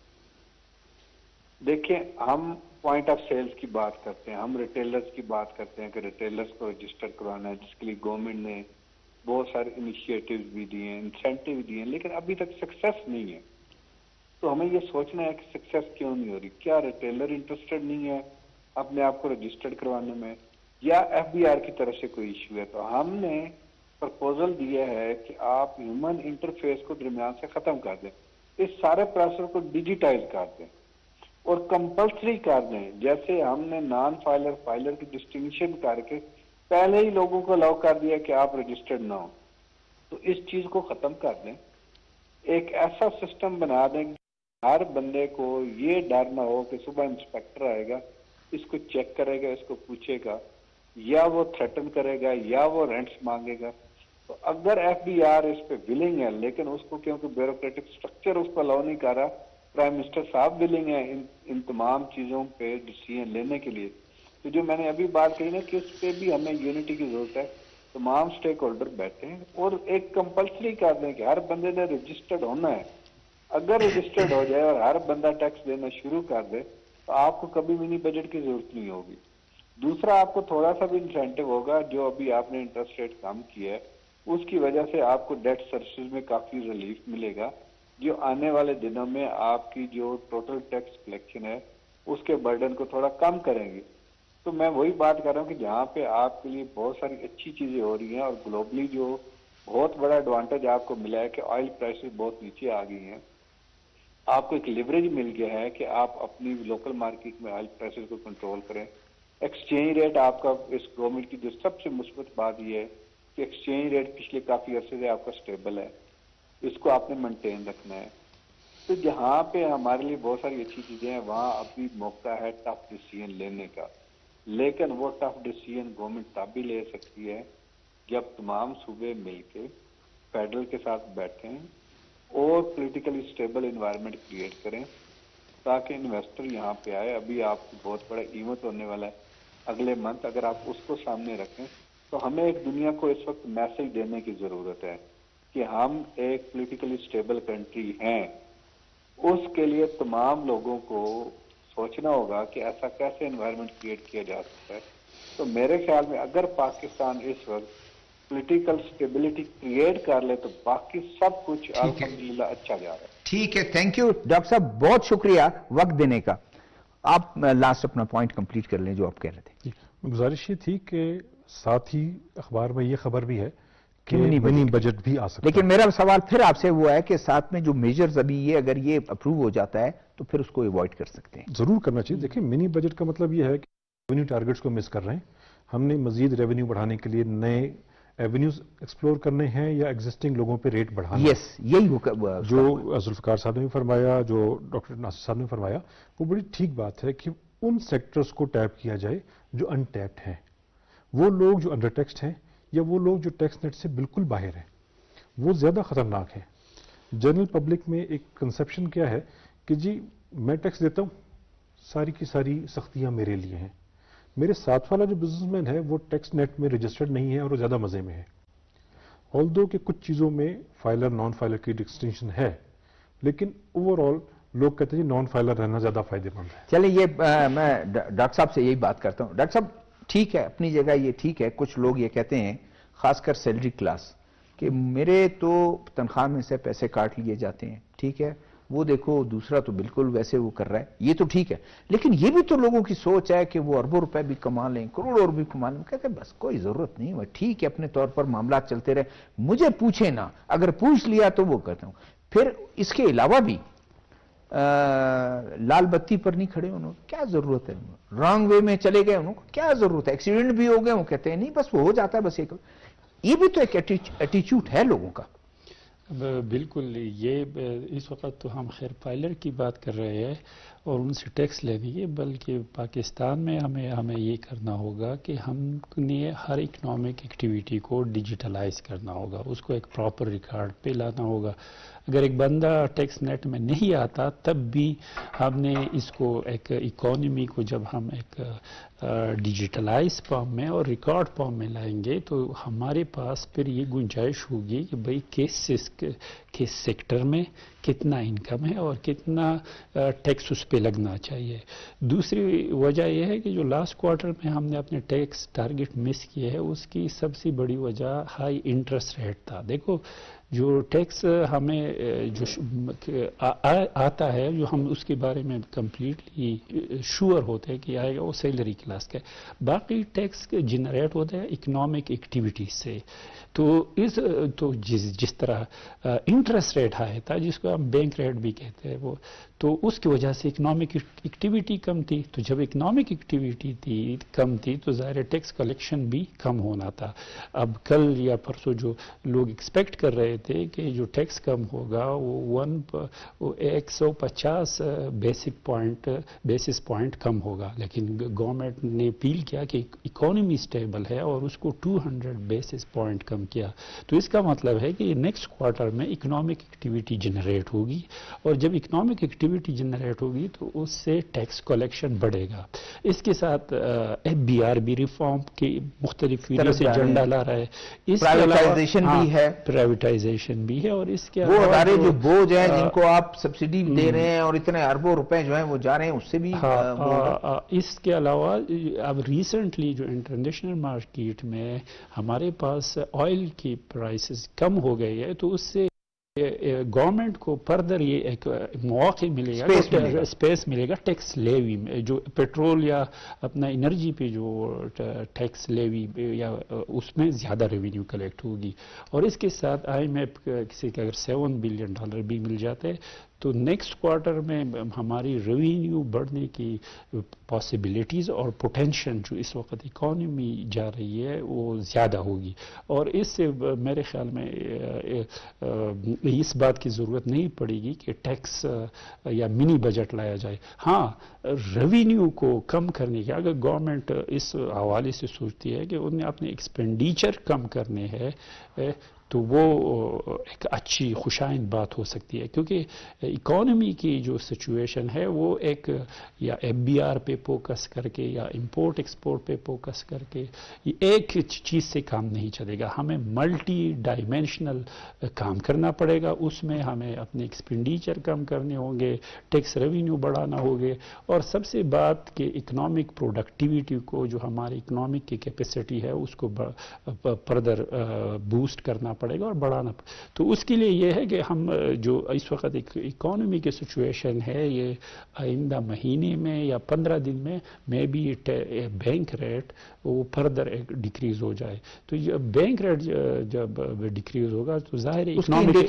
دیکھیں، ہم پوائنٹ آف سیلز کی بات کرتے ہیں، ہم ریٹیلرز کی بات کرتے ہیں کہ ریٹیلرز کو رجسٹر کروانا ہے، جس کے لیے گورنمنٹ نے بہت سارے انیشیٹیوز بھی دیے ہیں، انسینٹیو بھی دیے ہیں، لیکن ابھی تک سکسیس نہیں ہے. تو ہمیں یہ سوچنا ہے کہ سکسیس کیوں نہیں ہو رہی. کیا ریٹیلر انٹرسٹڈ نہیں ہے اپنے آپ کو رجسٹرڈ کروانے میں، یا ایف بی آر کی طرف سے کوئی ایشو ہے؟ تو ہم نے پرپوزل دیا ہے کہ آپ ہیومن انٹرفیس کو درمیان سے ختم کر دیں، اس سارے پروسیس کو ڈیجیٹائز کر دیں اور کمپلسری کر دیں. جیسے ہم نے نان فائلر فائلر کی ڈسٹنکشن کر کے پہلے ہی لوگوں کو الاؤ کر دیا کہ آپ رجسٹرڈ نہ ہو، تو اس چیز کو ختم کر دیں. ایک ایسا سسٹم بنا دیں کہ ہر بندے کو یہ ڈر نہ ہو کہ صبح انسپیکٹر آئے گا، اس کو چیک کرے گا، اس کو پوچھے گا، یا وہ تھریٹن کرے گا، یا وہ رینٹس مانگے گا. تو اگر ایف بی آر اس پہ ولنگ ہے، لیکن اس کو کیونکہ بیوروکریٹک سٹرکچر اس کو الاؤ نہیں کر رہا، پرائم منسٹر صاحب ولنگ ہے ان ان تمام چیزوں پہ ڈیسیژن لینے کے لیے، تو جو میں نے ابھی بات کہی نا کہ اس پہ بھی ہمیں یونٹی کی ضرورت ہے. تمام سٹیک ہولڈر بیٹھے ہیں اور ایک کمپلسری کر دیں کہ ہر بندے نے رجسٹرڈ ہونا ہے. اگر رجسٹرڈ ہو جائے اور ہر بندہ ٹیکس دینا شروع کر دے تو آپ کو کبھی منی بجٹ کی ضرورت نہیں ہوگی. دوسرا آپ کو تھوڑا سا بھی انسینٹو ہوگا، جو ابھی آپ نے انٹرسٹ ریٹ کم کیا ہے اس کی وجہ سے آپ کو ڈیٹ سروسز میں کافی ریلیف ملے گا، جو آنے والے دنوں میں آپ کی جو ٹوٹل ٹیکس کلیکشن ہے اس کے برڈن کو تھوڑا کم کریں گے. تو میں وہی بات کر رہا ہوں کہ جہاں پہ آپ کے لیے بہت ساری اچھی چیزیں ہو رہی ہیں اور گلوبلی جو بہت بڑا ایڈوانٹیج آپ کو ملا ہے کہ آئل پرائسز بہت نیچے آ گئی ہیں، آپ کو ایک لیوریج مل گیا ہے کہ آپ اپنی لوکل مارکیٹ میں آئل پرائسز کو کنٹرول کریں. ایکسچینج ریٹ آپ کا اس گورنمنٹ کی جو سب سے مثبت بات یہ ہے کہ ایکسچینج ریٹ پچھلے کافی عرصے سے آپ کا سٹیبل ہے، اس کو آپ نے مینٹین رکھنا ہے. تو جہاں پہ ہمارے لیے بہت ساری اچھی چیزیں ہیں وہاں ابھی موقع ہے ٹف ڈیسیژن لینے کا، لیکن وہ ٹف ڈیسیژن گورنمنٹ تب بھی لے سکتی ہے جب تمام صوبے مل کے فیڈرل کے ساتھ بیٹھیں اور پولیٹیکلی اسٹیبل انوائرمنٹ کریٹ کریں تاکہ انویسٹر یہاں پہ آئے. ابھی آپ کو بہت بڑا ایونٹ ہونے والا ہے اگلے منتھ، اگر آپ اس کو سامنے رکھیں تو ہمیں ایک دنیا کو اس وقت میسج دینے کی ضرورت ہے کہ ہم ایک پولیٹیکلی اسٹیبل کنٹری ہیں. اس کے لیے تمام لوگوں کو سوچنا ہوگا کہ ایسا کیسے انوائرمنٹ کریٹ کیا جا سکتا ہے. تو میرے خیال میں اگر پاکستان اس وقت پولیٹیکل اسٹیبلٹی کریٹ کر لے تو باقی سب کچھ الحمدللہ اچھا جا رہا ہے. ٹھیک ہے، تھینک یو ڈاکٹر صاحب، بہت شکریہ وقت دینے کا. آپ لاسٹ اپنا پوائنٹ کمپلیٹ کر لیں جو آپ کہہ رہے تھے. گزارش یہ تھی کہ ساتھ ہی اخبار میں یہ خبر بھی ہے کہ منی منی بجٹ بھی آ سکتا ہے. لیکن میرا سوال پھر آپ سے وہ ہے کہ ساتھ میں جو میجرز ابھی یہ اگر یہ اپروو ہو جاتا ہے تو پھر اس کو ایوائڈ کر سکتے ہیں. ضرور کرنا چاہیے. دیکھیں منی بجٹ کا مطلب یہ ہے کہ ریونیو ٹارگٹس کو مس کر رہے ہیں. ہم نے مزید ریونیو بڑھانے کے لیے نئے ایونیوز ایکسپلور کرنے ہیں یا ایگزسٹنگ لوگوں پہ ریٹ بڑھانا. یس یہی جو ذوالفقار صاحب نے فرمایا، جو ڈاکٹر ناصر صاحب نے فرمایا، وہ بڑی ٹھیک بات ہے کہ ان سیکٹرز کو ٹیپ کیا جائے جو ان ٹیپڈ ہیں. وہ لوگ جو انڈر ٹیکسڈ ہیں یا وہ لوگ جو ٹیکس نیٹ سے بالکل باہر ہیں وہ زیادہ خطرناک ہیں. جنرل پبلک میں ایک کنسپشن کیا ہے کہ جی میں ٹیکس دیتا ہوں، ساری کی ساری سختیاں میرے لیے ہیں. میرے ساتھ والا جو بزنس مین ہے وہ ٹیکس نیٹ میں رجسٹرڈ نہیں ہے اور وہ زیادہ مزے میں ہے. آلدو کہ کچھ چیزوں میں فائلر نان فائلر کی ڈسٹنکشن ہے، لیکن اوور آل لوگ کہتے ہیں نان فائلر رہنا زیادہ فائدے مند ہے. چلیں یہ میں ڈاکٹر صاحب سے یہی بات کرتا ہوں. ڈاکٹر صاحب ٹھیک ہے، اپنی جگہ یہ ٹھیک ہے. کچھ لوگ یہ کہتے ہیں خاص کر سیلری کلاس کہ میرے تو تنخواہ میں سے پیسے کاٹ لیے جاتے ہیں، ٹھیک ہے، وہ دیکھو دوسرا تو بالکل ویسے وہ کر رہا ہے، یہ تو ٹھیک ہے. لیکن یہ بھی تو لوگوں کی سوچ ہے کہ وہ اربوں روپے بھی کما لیں، کروڑوں بھی کما لیں. کہتے ہیں بس کوئی ضرورت نہیں ہے، ٹھیک ہے اپنے طور پر معاملات چلتے رہے، مجھے پوچھے نا، اگر پوچھ لیا تو وہ کرتا ہوں. پھر اس کے علاوہ بھی لال بتی پر نہیں کھڑے، انہوں کیا ضرورت ہے، رانگ وے میں چلے گئے، انہوں کو کیا ضرورت ہے، ایکسیڈنٹ بھی ہو گئے، وہ کہتے ہیں نہیں بس وہ ہو جاتا ہے بس. ایک یہ بھی تو ایک ایٹیچیوڈ ہے لوگوں کا. بالکل. یہ اس وقت تو ہم خیر فائلر کی بات کر رہے ہیں اور ان سے ٹیکس لے لیے، بلکہ پاکستان میں ہمیں ہمیں یہ کرنا ہوگا کہ ہم نے ہر اکنامک ایکٹیویٹی کو ڈیجیٹلائز کرنا ہوگا، اس کو ایک پراپر ریکارڈ پہ لانا ہوگا. اگر ایک بندہ ٹیکس نیٹ میں نہیں آتا تب بھی ہم نے اس کو ایک اکانومی کو جب ہم ایک ڈیجیٹلائز فارم میں اور ریکارڈ فارم میں لائیں گے تو ہمارے پاس پھر یہ گنجائش ہوگی کہ بھئی کس کس سیکٹر میں کتنا انکم ہے اور کتنا ٹیکس اس پہ لگنا چاہیے. دوسری وجہ یہ ہے کہ جو لاسٹ کوارٹر میں ہم نے اپنے ٹیکس ٹارگٹ مس کیے ہے اس کی سب سے بڑی وجہ ہائی انٹرسٹ ریٹ تھا. دیکھو جو ٹیکس ہمیں جو آتا ہے جو ہم اس کے بارے میں کمپلیٹلی شور ہوتے ہیں کہ آئے گا وہ سیلری کلاس کا ہے، باقی ٹیکس جنریٹ ہوتا ہے اکنامک ایکٹیویٹی سے. تو اس تو جس جس طرح انٹرسٹ ریٹ ہائی تھا جس کو ہم بینک ریٹ بھی کہتے ہیں وہ، تو اس کی وجہ سے اکنامک ایکٹیویٹی کم تھی. تو جب اکنامک ایکٹیویٹی تھی کم تھی تو ظاہر ٹیکس کلیکشن بھی کم ہونا تھا. اب کل یا پرسوں جو لوگ ایکسپیکٹ کر رہے تھے کہ جو ٹیکس کم ہوگا وہ ون ایک سو پچاس بیسک پوائنٹ بیسس پوائنٹ کم ہوگا، لیکن گورنمنٹ نے اپیل کیا کہ اکانومی اسٹیبل ہے اور اس کو ٹو ہنڈریڈ بیسس پوائنٹ کم کیا. تو اس کا مطلب ہے کہ نیکسٹ کوارٹر میں اکنامک ایکٹیویٹی جنریٹ ہوگی اور جب اکنامک ایکٹیویٹی جنریٹ ہوگی تو اس سے ٹیکس کلیکشن بڑھے گا. اس کے ساتھ ایف بی آر بھی ریفارم کی مختلف فیلڈ سے ایجنڈا لا رہا ہے. اس پرائیویٹائزیشن بھی ہے، پرائیویٹائزیشن انفلیشن بھی ہے اور اس کے وہ ادارے جو بوجھ ہیں جن کو آپ سبسڈی دے رہے ہیں اور اتنے اربوں روپے جو ہیں وہ جا رہے ہیں اس سے بھی اس کے علاوہ اب ریسنٹلی جو انٹرنیشنل مارکیٹ میں ہمارے پاس آئل کی پرائسز کم ہو گئی ہے تو اس سے گورنمنٹ کو فردر یہ ایک مواقع ملے گا اسپیس ملے گا ٹیکس لیوی میں جو پیٹرول یا اپنا انرجی پہ جو ٹیکس لیوی یا اس میں زیادہ ریونیو کلیکٹ ہوگی اور اس کے ساتھ آئی ایم ایف کسی کے اگر سیون بلین ڈالر بھی مل جاتے تو نیکسٹ کوارٹر میں ہماری ریونیو بڑھنے کی پاسبلٹیز اور پوٹینشل جو اس وقت اکانومی جا رہی ہے وہ زیادہ ہوگی اور اس سے میرے خیال میں اس بات کی ضرورت نہیں پڑے گی کہ ٹیکس یا منی بجٹ لایا جائے. ہاں ریونیو کو کم کرنے کی اگر گورنمنٹ اس حوالے سے سوچتی ہے کہ انہیں اپنے ایکسپینڈیچر کم کرنے ہیں تو وہ ایک اچھی خوشائند بات ہو سکتی ہے کیونکہ اکانومی کی جو سچویشن ہے وہ ایک یا ایف بی آر پہ فوکس کر کے یا امپورٹ ایکسپورٹ پہ فوکس کر کے ایک چیز سے کام نہیں چلے گا. ہمیں ملٹی ڈائمینشنل کام کرنا پڑے گا. اس میں ہمیں اپنے ایکسپینڈیچر کم کرنے ہوں گے, ٹیکس ریونیو بڑھانا ہوگے اور سب سے بات کہ اکنامک پروڈکٹیوٹی کو جو ہماری اکنامک کی کیپیسٹی ہے اس کو فردر بوسٹ کرنا پڑے گا اور بڑھانا. تو اس کے لیے یہ ہے کہ ہم جو اس وقت اکانومی کی سچویشن ہے یہ آئندہ مہینے میں یا پندرہ دن میں مے بی بینک ریٹ وہ فردر ڈیکریز ہو جائے. تو یہ بینک ریٹ جب ڈیکریز ہوگا تو ظاہر ہے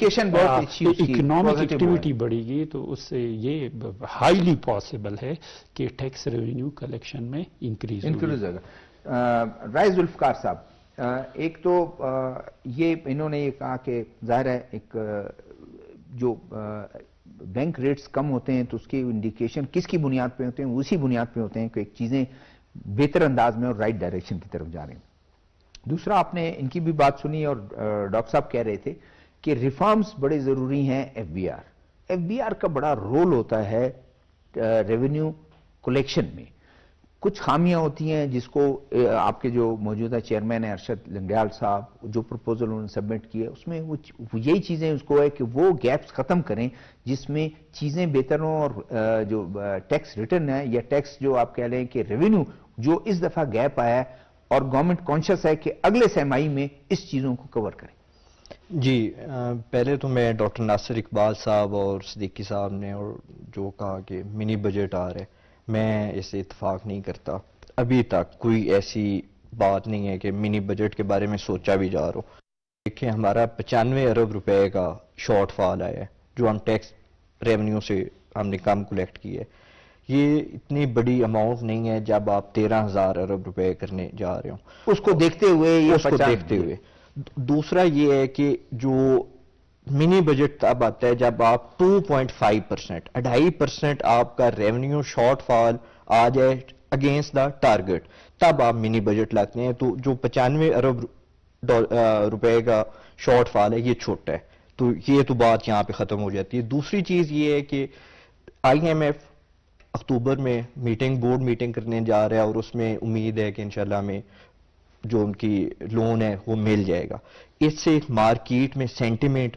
اکنامک ایکٹیویٹی بڑھے گی تو اس سے یہ ہائیلی پاسبل ہے کہ ٹیکس ریونیو کلیکشن میں انکریز ہوگا. رائز ذوالفقار صاحب, ایک تو یہ انہوں نے یہ کہا کہ ظاہر ہے ایک جو بینک ریٹس کم ہوتے ہیں تو اس کے انڈیکیشن کس کی بنیاد پہ ہوتے ہیں؟ اسی بنیاد پہ ہوتے ہیں کہ ایک چیزیں بہتر انداز میں اور رائٹ ڈائریکشن کی طرف جا رہے ہیں. دوسرا آپ نے ان کی بھی بات سنی اور ڈاکٹر صاحب کہہ رہے تھے کہ ریفارمز بڑے ضروری ہیں. F B R F B R کا بڑا رول ہوتا ہے ریونیو کلیکشن میں. کچھ خامیاں ہوتی ہیں جس کو آپ کے جو موجودہ چیئرمین ہیں ارشد لنگیال صاحب جو پروپوزل انہوں نے سبمٹ کیا اس میں وہ یہی چیزیں اس کو ہے کہ وہ گیپس ختم کریں جس میں چیزیں بہتر ہوں اور جو ٹیکس ریٹرن ہے یا ٹیکس جو آپ کہہ لیں کہ ریونیو جو اس دفعہ گیپ آیا ہے اور گورنمنٹ کانشیس ہے کہ اگلے سہ میں اس چیزوں کو کور کریں. جی پہلے تو میں ڈاکٹر ناصر اقبال صاحب اور صدیقی صاحب نے اور جو کہا کہ منی بجٹ آ رہے میں اس سے اتفاق نہیں کرتا. ابھی تک کوئی ایسی بات نہیں ہے کہ منی بجٹ کے بارے میں سوچا بھی جا رہا ہو. دیکھیں ہمارا پچانوے ارب روپے کا شارٹ فال آیا ہے جو ہم ٹیکس ریونیو سے ہم نے کم کلیکٹ کی ہے. یہ اتنی بڑی اماؤنٹ نہیں ہے جب آپ تیرہ ہزار ارب روپے کرنے جا رہے ہوں اس کو دیکھتے ہوئے اس کو دیکھتے ہوئے. دوسرا یہ ہے کہ جو منی بجٹ تب آتا ہے جب آپ ٹو پوائنٹ فائیو پرسینٹ اڑائی پرسینٹ آپ کا ریونیو شارٹ فال آ جائے اگینسٹ دا ٹارگٹ تب آپ منی بجٹ لاتے ہیں. تو جو پچانوے ارب روپے کا شارٹ فال ہے یہ چھوٹا ہے تو یہ تو بات یہاں پہ ختم ہو جاتی ہے. دوسری چیز یہ ہے کہ آئی ایم ایف اکتوبر میں میٹنگ بورڈ میٹنگ کرنے جا رہا ہے اور اس میں امید ہے کہ انشاءاللہ ہمیں جو ان کی لون ہے وہ مل جائے گا. اس سے مارکیٹ میں سینٹیمنٹ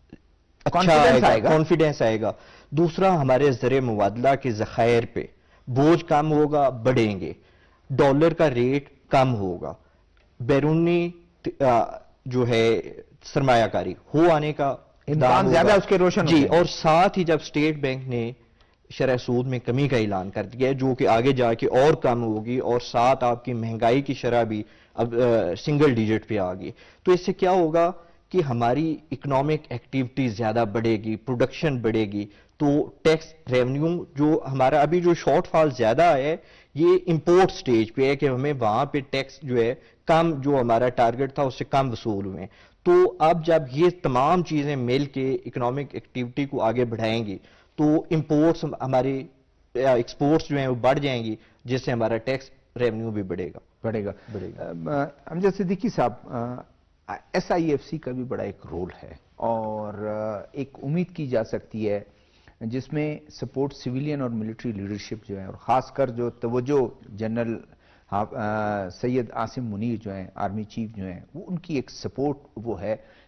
کانفیڈنس آئے گا. دوسرا ہمارے زر مبادلہ کے ذخائر پہ بوجھ کم ہوگا, بڑھیں گے, ڈالر کا ریٹ کم ہوگا, بیرونی جو ہے سرمایہ کاری ہو آنے کا امکان زیادہ اس کے روشن جی. اور ساتھ ہی جب اسٹیٹ بینک نے شرح سود میں کمی کا اعلان کر دیا ہے جو کہ آگے جا کے اور کم ہوگی اور ساتھ آپ کی مہنگائی کی شرح بھی اب سنگل ڈیجٹ پہ آ گئی, تو اس سے کیا ہوگا کہ ہماری اکنامک ایکٹیویٹی زیادہ بڑھے گی, پروڈکشن بڑھے گی. تو ٹیکس ریونیو جو ہمارا ابھی جو شارٹ فال زیادہ ہے یہ امپورٹ سٹیج پہ ہے کہ ہمیں وہاں پہ ٹیکس جو ہے کم جو ہمارا ٹارگٹ تھا اس سے کم وصول ہوئے. تو اب جب یہ تمام چیزیں مل کے اکنامک ایکٹیویٹی کو آگے بڑھائیں گی تو امپورٹس ہماری ایکسپورٹس جو ہیں وہ بڑھ جائیں گی جس سے ہمارا ٹیکس ریونیو بھی بڑھے گا بڑھے گا بڑھے گا. امجد صدیقی صاحب, ایس آئی ایف سی کا بھی بڑا ایک رول ہے اور ایک امید کی جا سکتی ہے جس میں سپورٹ سویلین اور ملٹری لیڈرشپ جو ہے اور خاص کر جو توجہ جنرل سید عاصم منیر جو ہیں آرمی چیف جو ہیں وہ ان کی ایک سپورٹ وہ ہے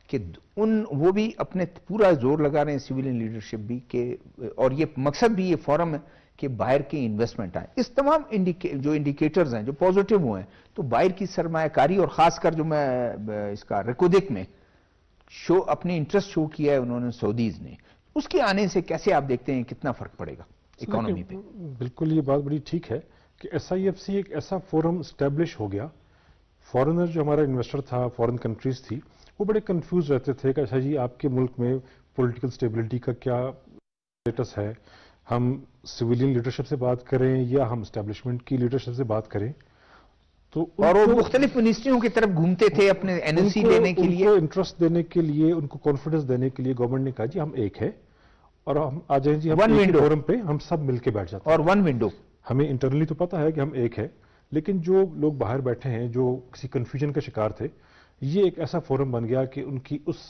کہ ان وہ بھی اپنے پورا زور لگا رہے ہیں سویلین لیڈرشپ بھی کہ اور یہ مقصد بھی یہ فورم ہے کہ باہر کی انویسٹمنٹ آئے. اس تمام جو انڈیکیٹرز ہیں جو پازیٹیو ہوئے ہیں تو باہر کی سرمایہ کاری اور خاص کر جو میں اس کا ریکوڈک میں شو اپنی انٹرسٹ شو کیا ہے انہوں نے سعودیز نے, اس کے آنے سے کیسے آپ دیکھتے ہیں کتنا فرق پڑے گا اکانومی پہ؟ بالکل یہ بات بڑی ٹھیک ہے کہ ایس آئی ایف سی ایک ایسا فورم اسٹیبلش ہو گیا. فورنر جو ہمارا انویسٹر تھا, فورن کنٹریز تھی, وہ بڑے کنفیوز رہتے تھے کہ اچھا جی آپ کے ملک میں پولیٹیکل اسٹیبلٹی کا کیا اسٹیٹس ہے, ہم سویلین لیڈرشپ سے بات کریں یا ہم اسٹیبلشمنٹ کی لیڈرشپ سے بات کریں. تو اور وہ مختلف منسٹریوں کی طرف گھومتے تھے اپنے این ایل سی لینے کے لیے, ان کو انٹرسٹ دینے کے لیے, ان کو کانفیڈنس دینے کے لیے گورنمنٹ نے کہا جی ہم ایک ہے اور ہم آ جائیں جی ہم ایک فورم پہ ہم سب مل کے بیٹھ جاتے ہیں. اور ون ونڈو, ہمیں انٹرنلی تو پتا ہے کہ ہم ایک ہے, لیکن جو لوگ باہر بیٹھے ہیں جو کسی کنفیوژن کا شکار تھے, یہ ایک ایسا فورم بن گیا کہ ان کی اس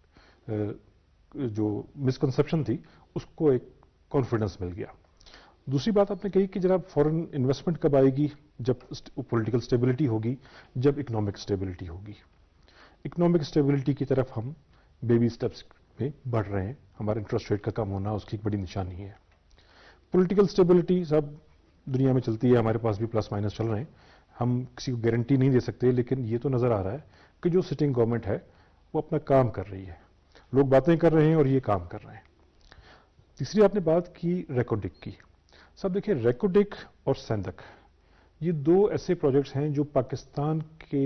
جو مسکنسپشن تھی اس کو ایک کانفیڈنس مل گیا. دوسری بات آپ نے کہی کہ جناب فورن انویسٹمنٹ کب آئے گی؟ جب پولیٹیکل اسٹیبلٹی ہوگی, جب اکنامک اسٹیبلٹی ہوگی. اکنامک اسٹیبلٹی کی طرف ہم بیبی سٹیپس میں بڑھ رہے ہیں. ہمارا انٹرسٹ ریٹ کا کم ہونا اس کی ایک بڑی نشانی ہے. پولیٹیکل اسٹیبلٹی سب دنیا میں چلتی ہے, ہمارے پاس بھی پلس مائنس چل رہے ہیں, ہم کسی کو گارنٹی نہیں دے سکتے, لیکن یہ تو نظر آ رہا ہے کہ جو سٹنگ گورنمنٹ ہے وہ اپنا کام کر رہی ہے, لوگ باتیں کر رہے ہیں اور یہ کام کر رہے ہیں. تیسری آپ نے بات کی ریکوڈک کی. صاحب دیکھیں, ریکوڈک اور سیندک یہ دو ایسے پروجیکٹس ہیں جو پاکستان کے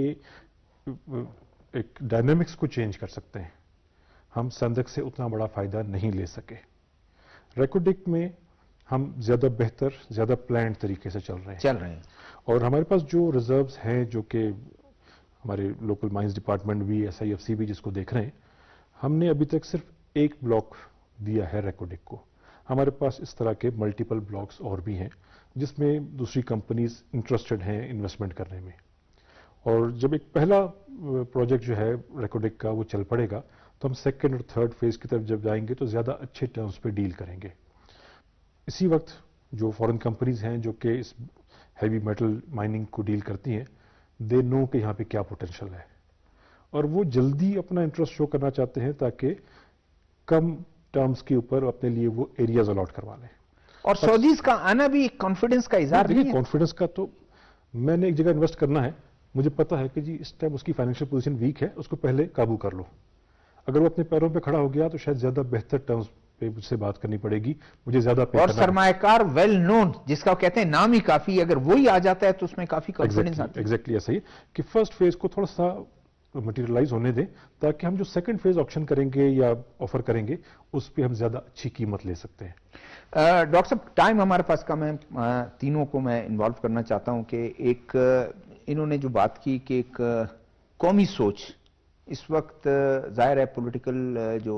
ایک ڈائنامکس کو چینج کر سکتے ہیں. ہم سیندک سے اتنا بڑا فائدہ نہیں لے سکے. ریکوڈک میں ہم زیادہ بہتر, زیادہ پلانڈ طریقے سے چل رہے ہیں چل رہے ہیں اور ہمارے پاس جو ریزروز ہیں جو کہ ہمارے لوکل مائنز ڈپارٹمنٹ بھی, ایس آئی ایف سی بھی جس کو دیکھ رہے ہیں, ہم نے ابھی تک صرف ایک بلاک دیا ہے ریکوڈک کو. ہمارے پاس اس طرح کے ملٹیپل بلاکس اور بھی ہیں جس میں دوسری کمپنیز انٹرسٹڈ ہیں انویسٹمنٹ کرنے میں. اور جب ایک پہلا پروجیکٹ جو ہے ریکوڈک کا وہ چل پڑے گا تو ہم سیکنڈ اور تھرڈ فیز کی طرف جب جائیں گے تو زیادہ اچھے ٹرمز پہ ڈیل کریں گے. اسی وقت جو فورن کمپنیز ہیں جو کہ اس ہیوی میٹل مائننگ کو ڈیل کرتی ہیں, دے نو کہ یہاں پہ کیا پوٹینشل ہے اور وہ جلدی اپنا انٹرسٹ شو کرنا چاہتے ہیں تاکہ کم ٹرمز کے اوپر اپنے لیے وہ ایریاز الاٹ کروا لیں. اور سعودیز کا آنا بھی ایک کانفیڈنس کا اظہار نہیں ہے. کانفیڈنس کا تو میں نے ایک جگہ انویسٹ کرنا ہے, مجھے پتا ہے کہ جی اس ٹائم اس کی فائنینشیل پوزیشن ویک ہے, اس کو پہلے قابو کر لو. اگر وہ اپنے پیروں پہ کھڑا ہو گیا تو شاید زیادہ بہتر ٹرمز پہ مجھ سے بات کرنی پڑے گی, مجھے زیادہ پے اور کرنا. سرمایہ کار ویل نون جس کا کہتے ہیں نام ہی کافی, اگر وہی آ جاتا ہے تو اس میں کافی کانفیڈنس آتا ہے. ایگزیکٹلی ایسا ہی کہ فرسٹ فیز کو تھوڑا سا مٹیریلائز ہونے دیں تاکہ ہم جو سیکنڈ فیز آپشن کریں گے یا آفر کریں گے اس پہ ہم زیادہ اچھی قیمت لے سکتے ہیں. ڈاکٹر صاحب ٹائم ہمارے پاس کم ہے, تینوں کو میں انوالو کرنا چاہتا ہوں کہ ایک انہوں نے جو بات کی کہ ایک قومی سوچ اس وقت ظاہر ہے پولیٹیکل جو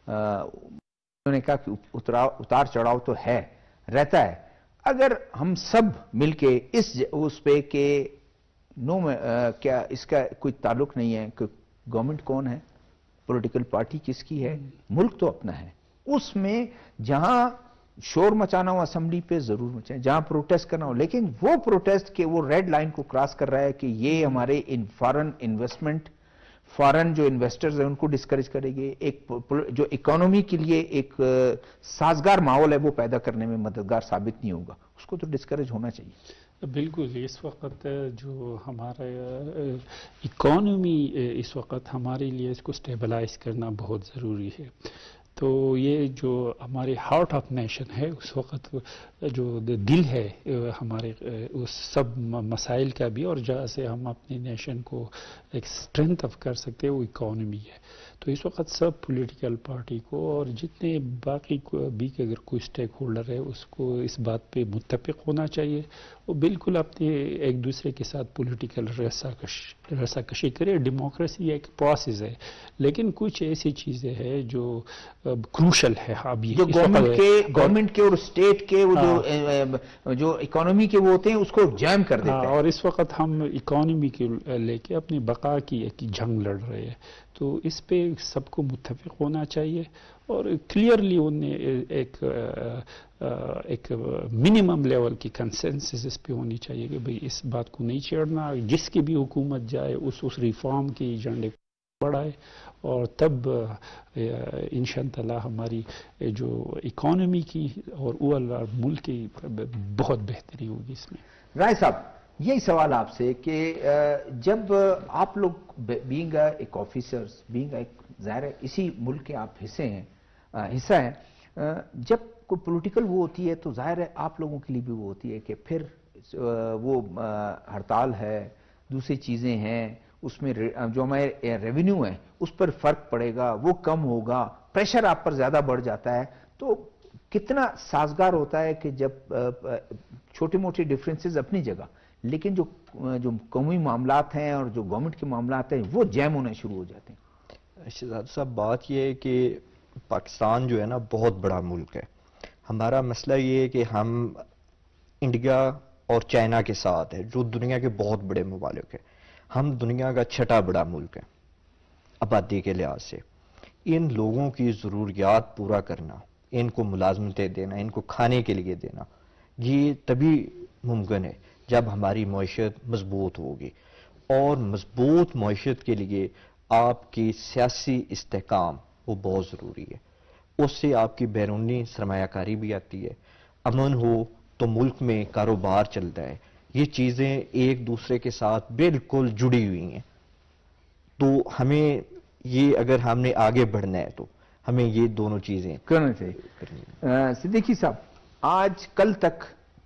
انہوں نے کہا کہ اتار چڑھاؤ تو ہے, رہتا ہے. اگر ہم سب مل کے اس اس پہ کہ نو میں کیا اس کا کوئی تعلق نہیں ہے کہ گورنمنٹ کون ہے, پولیٹیکل پارٹی کس کی ہے, ملک تو اپنا ہے, اس میں جہاں شور مچانا ہو اسمبلی پہ ضرور مچائیں, جہاں پروٹیسٹ کرنا ہو, لیکن وہ پروٹیسٹ کہ وہ ریڈ لائن کو کراس کر رہا ہے کہ یہ ہمارے ان فارن انویسٹمنٹ, فارن جو انویسٹرز ہیں ان کو ڈسکریج کرے گی, ایک جو اکانومی کے لیے ایک سازگار ماحول ہے وہ پیدا کرنے میں مددگار ثابت نہیں ہوگا, اس کو تو ڈسکریج ہونا چاہیے. بالکل, اس وقت جو ہمارا اکانومی اس وقت ہمارے لیے اس کو سٹیبلائز کرنا بہت ضروری ہے. تو یہ جو ہمارے ہارٹ آف نیشن ہے اس وقت جو دل ہے ہمارے اس سب مسائل کا بھی, اور جہاں سے ہم اپنے نیشن کو ایک اسٹرینتھ اپ کر سکتے ہیں وہ اکانومی ہے. تو اس وقت سب پولیٹیکل پارٹی کو اور جتنے باقی بھی اگر کوئی اسٹیک ہولڈر ہے اس کو اس بات پہ متفق ہونا چاہیے, وہ بالکل اپنے ایک دوسرے کے ساتھ پولیٹیکل رسا کش رسا کشی کرے. ڈیموکریسی ایک پروسیس ہے, لیکن کچھ ایسی چیزیں ہیں جو کروشل ہے ابھی جو گورنمنٹ کے گورنمنٹ کے اور اسٹیٹ کے وہ جو جو اکانومی کے وہ ہوتے ہیں اس کو جیم کر دیتے ہیں. اور اس وقت ہم اکانومی کے لے کے اپنی بقا کی ایک جنگ لڑ رہے ہیں, تو اس پہ سب کو متفق ہونا چاہیے اور کلیئرلی انہیں ایک ایک منیمم لیول کی کنسنسس اس پہ ہونی چاہیے کہ بھئی اس بات کو نہیں چھیڑنا, جس کی بھی حکومت جائے اس اس ریفارم کی ایجنڈے کو بڑھائے اور تب انشاء اللہ ہماری جو اکانومی کی اور اوور ملک کی بہت بہتری ہوگی اس میں. رائے صاحب یہی سوال آپ سے کہ جب آپ لوگ بینگ ایک آفیسرز بینگ ایک ظاہر ہے اسی ملک کے آپ حصے ہیں حصہ ہیں, جب کوئی پولیٹیکل وہ ہوتی ہے تو ظاہر ہے آپ لوگوں کے لیے بھی وہ ہوتی ہے کہ پھر وہ ہڑتال ہے, دوسری چیزیں ہیں, اس میں جو ہمارے ریونیو ہے اس پر فرق پڑے گا, وہ کم ہوگا, پریشر آپ پر زیادہ بڑھ جاتا ہے. تو کتنا سازگار ہوتا ہے کہ جب چھوٹے موٹے ڈفرینسز اپنی جگہ, لیکن جو جو قومی معاملات ہیں اور جو گورنمنٹ کے معاملات ہیں وہ جیم ہونے شروع ہو جاتے ہیں. شہزاد صاحب بات یہ ہے کہ پاکستان جو ہے نا بہت بڑا ملک ہے. ہمارا مسئلہ یہ ہے کہ ہم انڈیا اور چائنا کے ساتھ ہے جو دنیا کے بہت بڑے ممالک ہیں. ہم دنیا کا چھٹا بڑا ملک ہے آبادی کے لحاظ سے. ان لوگوں کی ضروریات پورا کرنا, ان کو ملازمتیں دینا, ان کو کھانے کے لیے دینا, یہ تبھی ممکن ہے جب ہماری معیشت مضبوط ہوگی. اور مضبوط معیشت کے لیے آپ کی سیاسی استحکام وہ بہت ضروری ہے. اس سے آپ کی بیرونی سرمایہ کاری بھی آتی ہے. امن ہو تو ملک میں کاروبار چلتا ہے. یہ چیزیں ایک دوسرے کے ساتھ بالکل جڑی ہوئی ہیں. تو ہمیں یہ اگر ہم نے آگے بڑھنا ہے تو ہمیں یہ دونوں چیزیں کرنا چاہیے. صدیقی صاحب آج کل تک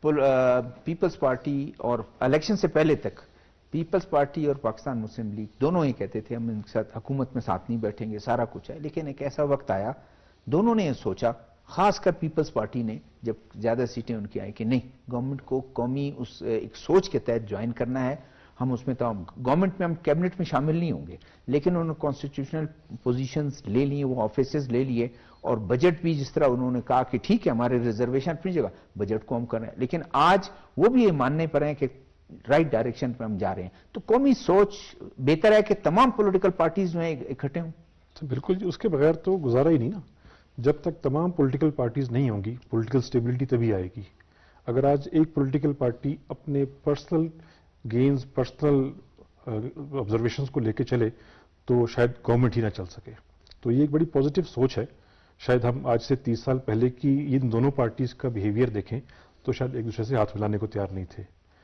پیپلز پارٹی اور الیکشن سے پہلے تک پیپلز پارٹی اور پاکستان مسلم لیگ دونوں ہی کہتے تھے ہم ان کے ساتھ حکومت میں ساتھ نہیں بیٹھیں گے, سارا کچھ ہے. لیکن ایک ایسا وقت آیا دونوں نے یہ سوچا, خاص کر پیپلز پارٹی نے جب زیادہ سیٹیں ان کی آئی کہ نہیں گورنمنٹ کو قومی اس ایک سوچ کے تحت جوائن کرنا ہے. ہم اس میں تو گورنمنٹ میں ہم کیبنٹ میں شامل نہیں ہوں گے, لیکن انہوں نے کانسٹیٹیوشنل پوزیشنز لے لیے, وہ آفیسز لے لیے, اور بجٹ بھی جس طرح انہوں نے کہا کہ ٹھیک ہے ہمارے ریزرویشن اپنی جگہ, بجٹ کو ہم کر رہے ہیں. لیکن آج وہ بھی یہ ماننے پر ہیں کہ رائٹ ڈائریکشن پہ ہم جا رہے ہیں. تو قومی سوچ بہتر ہے کہ تمام پولیٹیکل پارٹیز میں اکٹھے ہوں. بالکل جی, اس کے بغیر تو گزارا ہی نہیں نا. جب تک تمام پولیٹیکل پارٹیز نہیں ہوں گی پولیٹیکل سٹیبلٹی تبھی آئے گی. اگر آج ایک پولیٹیکل پارٹی اپنے پرسنل گینز پرسنل آبزرویشنز کو لے کے چلے تو شاید گورنمنٹ ہی نہ چل سکے. تو یہ ایک بڑی پازیٹیو سوچ ہے. شاید ہم آج سے تیس سال پہلے کی ان دونوں پارٹیز کا بیہیویئر دیکھیں تو شاید ایک دوسرے سے ہاتھ ملانے کو تیار نہیں تھے.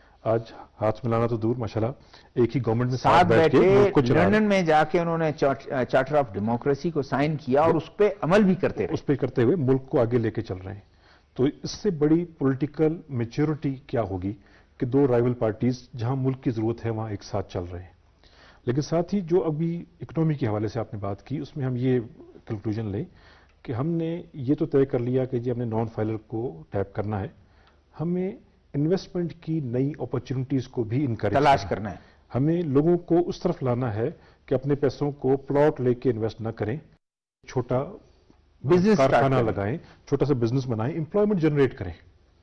آج ہاتھ ملانا تو دور ماشاءاللہ ایک ہی گورنمنٹ میں ساتھ بیٹھ کے لندن میں جا کے انہوں نے چارٹر آف ڈیموکریسی کو سائن کیا اور اس پہ عمل بھی کرتے رہے. اس پہ کرتے ہوئے ملک کو آگے لے کے چل رہے ہیں. تو اس سے بڑی پولیٹیکل میچورٹی کیا ہوگی کہ دو رائیول پارٹیز جہاں ملک کی ضرورت ہے وہاں ایک ساتھ چل رہے ہیں. لیکن ساتھ ہی جو ابھی اکنومی کے حوالے سے آپ نے بات کی اس میں ہم یہ کنکلوژن لیں کہ ہم نے یہ تو طے کر لیا کہ جی ہم نے نان فائلر کو ٹیپ کرنا ہے. ہمیں انویسٹمنٹ کی نئی اپرچونٹیز کو بھی انکریج تلاش کرنا ہے. ہمیں لوگوں کو اس طرف لانا ہے کہ اپنے پیسوں کو پلاٹ لے کے انویسٹ نہ کریں, چھوٹا بزنس کارخانہ لگائیں, چھوٹا سا بزنس بنائیں, امپلائمنٹ جنریٹ کریں.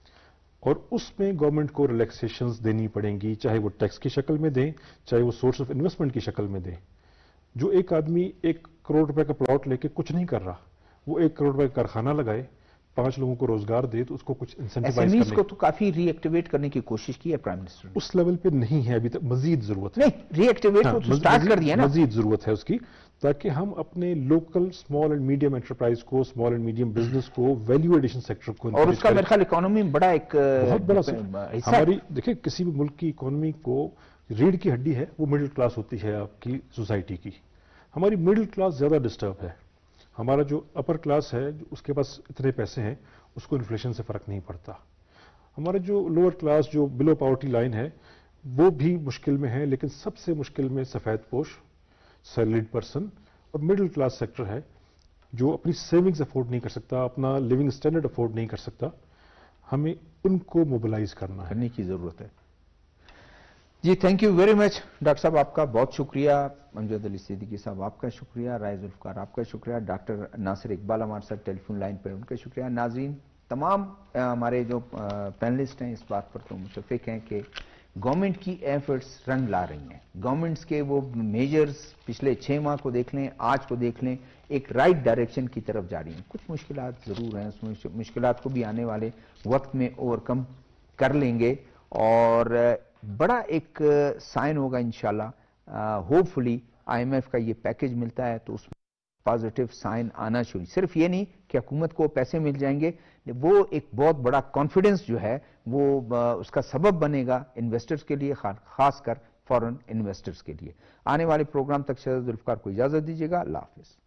اور اس میں گورنمنٹ کو ریلیکسیشنز دینی پڑیں گی, چاہے وہ ٹیکس کی شکل میں دیں چاہے وہ سورس آف انویسٹمنٹ کی شکل میں دیں. جو ایک آدمی ایک کروڑ روپے کا پلاٹ لے کے کچھ نہیں کر رہا, وہ ایک کروڑ روپے کا کارخانہ لگائے, پانچ لوگوں کو روزگار دے تو اس کو کچھ انسینٹیوائز کرنے کو تو کافی ری ایکٹیویٹ کرنے کی کوشش کی ہے پرائم منسٹر نے. اس لیول پہ نہیں ہے ابھی تک, مزید ضرورت ہے. نہیں ری ایکٹیویٹ تو سٹارٹ کر دیا نا, مزید ضرورت ہے اس کی, تاکہ ہم اپنے local small and medium enterprise کو, اسمال اینڈ میڈیم بزنس کو, ویلیو ایڈیشن سیکٹر کو, اور اس کا میرے خیال اکانومی میں بڑا ایک بہت بڑا ہماری دیکھیں کسی بھی ملک کی اکانومی کو ریڑھ کی ہڈی ہے وہ مڈل کلاس ہوتی ہے آپ کی سوسائٹی کی. ہماری مڈل کلاس زیادہ ڈسٹرب ہے. ہمارا جو اپر کلاس ہے اس کے پاس اتنے پیسے ہیں اس کو انفلیشن سے فرق نہیں پڑتا. ہمارا جو لوور کلاس جو بلو پاورٹی لائن ہے وہ بھی مشکل میں ہے, لیکن سب سے مشکل میں سفید پوش, سیلریڈ پرسن اور مڈل کلاس سیکٹر ہے جو اپنی سیونگز افورڈ نہیں کر سکتا, اپنا لیونگ سٹینڈرڈ افورڈ نہیں کر سکتا. ہمیں ان کو موبلائز کرنا ہے, کرنے کی ضرورت ہے. جی thank you very much doctor صاحب, آپ کا بہت شکریہ. امجد علی صدیقی صاحب آپ کا شکریہ. رائے ذوالفقار آپ کا شکریہ. ڈاکٹر ناصر اقبال ہمارے ساتھ ٹیلی فون لائن پر, ان کا شکریہ. ناظرین تمام ہمارے جو پینلسٹ ہیں اس بات پر تو متفق ہیں کہ گورنمنٹ کی ایفرٹس رنگ لا رہی ہیں. گورنمنٹس کے وہ میجرز پچھلے چھ ماہ کو دیکھ لیں, آج کو دیکھ لیں, ایک رائٹ ڈائریکشن کی طرف جا رہی ہیں. کچھ مشکلات ضرور ہیں, اس مشکلات کو بھی آنے والے وقت میں اوور کم کر لیں گے اور بڑا ایک سائن ہوگا انشاءاللہ. Hopefully I M F کا یہ پیکج ملتا ہے تو اس پازیٹیو سائن آنا شروع. صرف یہ نہیں کہ حکومت کو پیسے مل جائیں گے, وہ ایک بہت بڑا کانفیڈنس جو ہے وہ اس کا سبب بنے گا انویسٹرز کے لیے, خاص کر فارن انویسٹرز کے لیے. آنے والے پروگرام تک شہزاد ذوالفقار کو اجازت دیجیے گا. اللہ حافظ.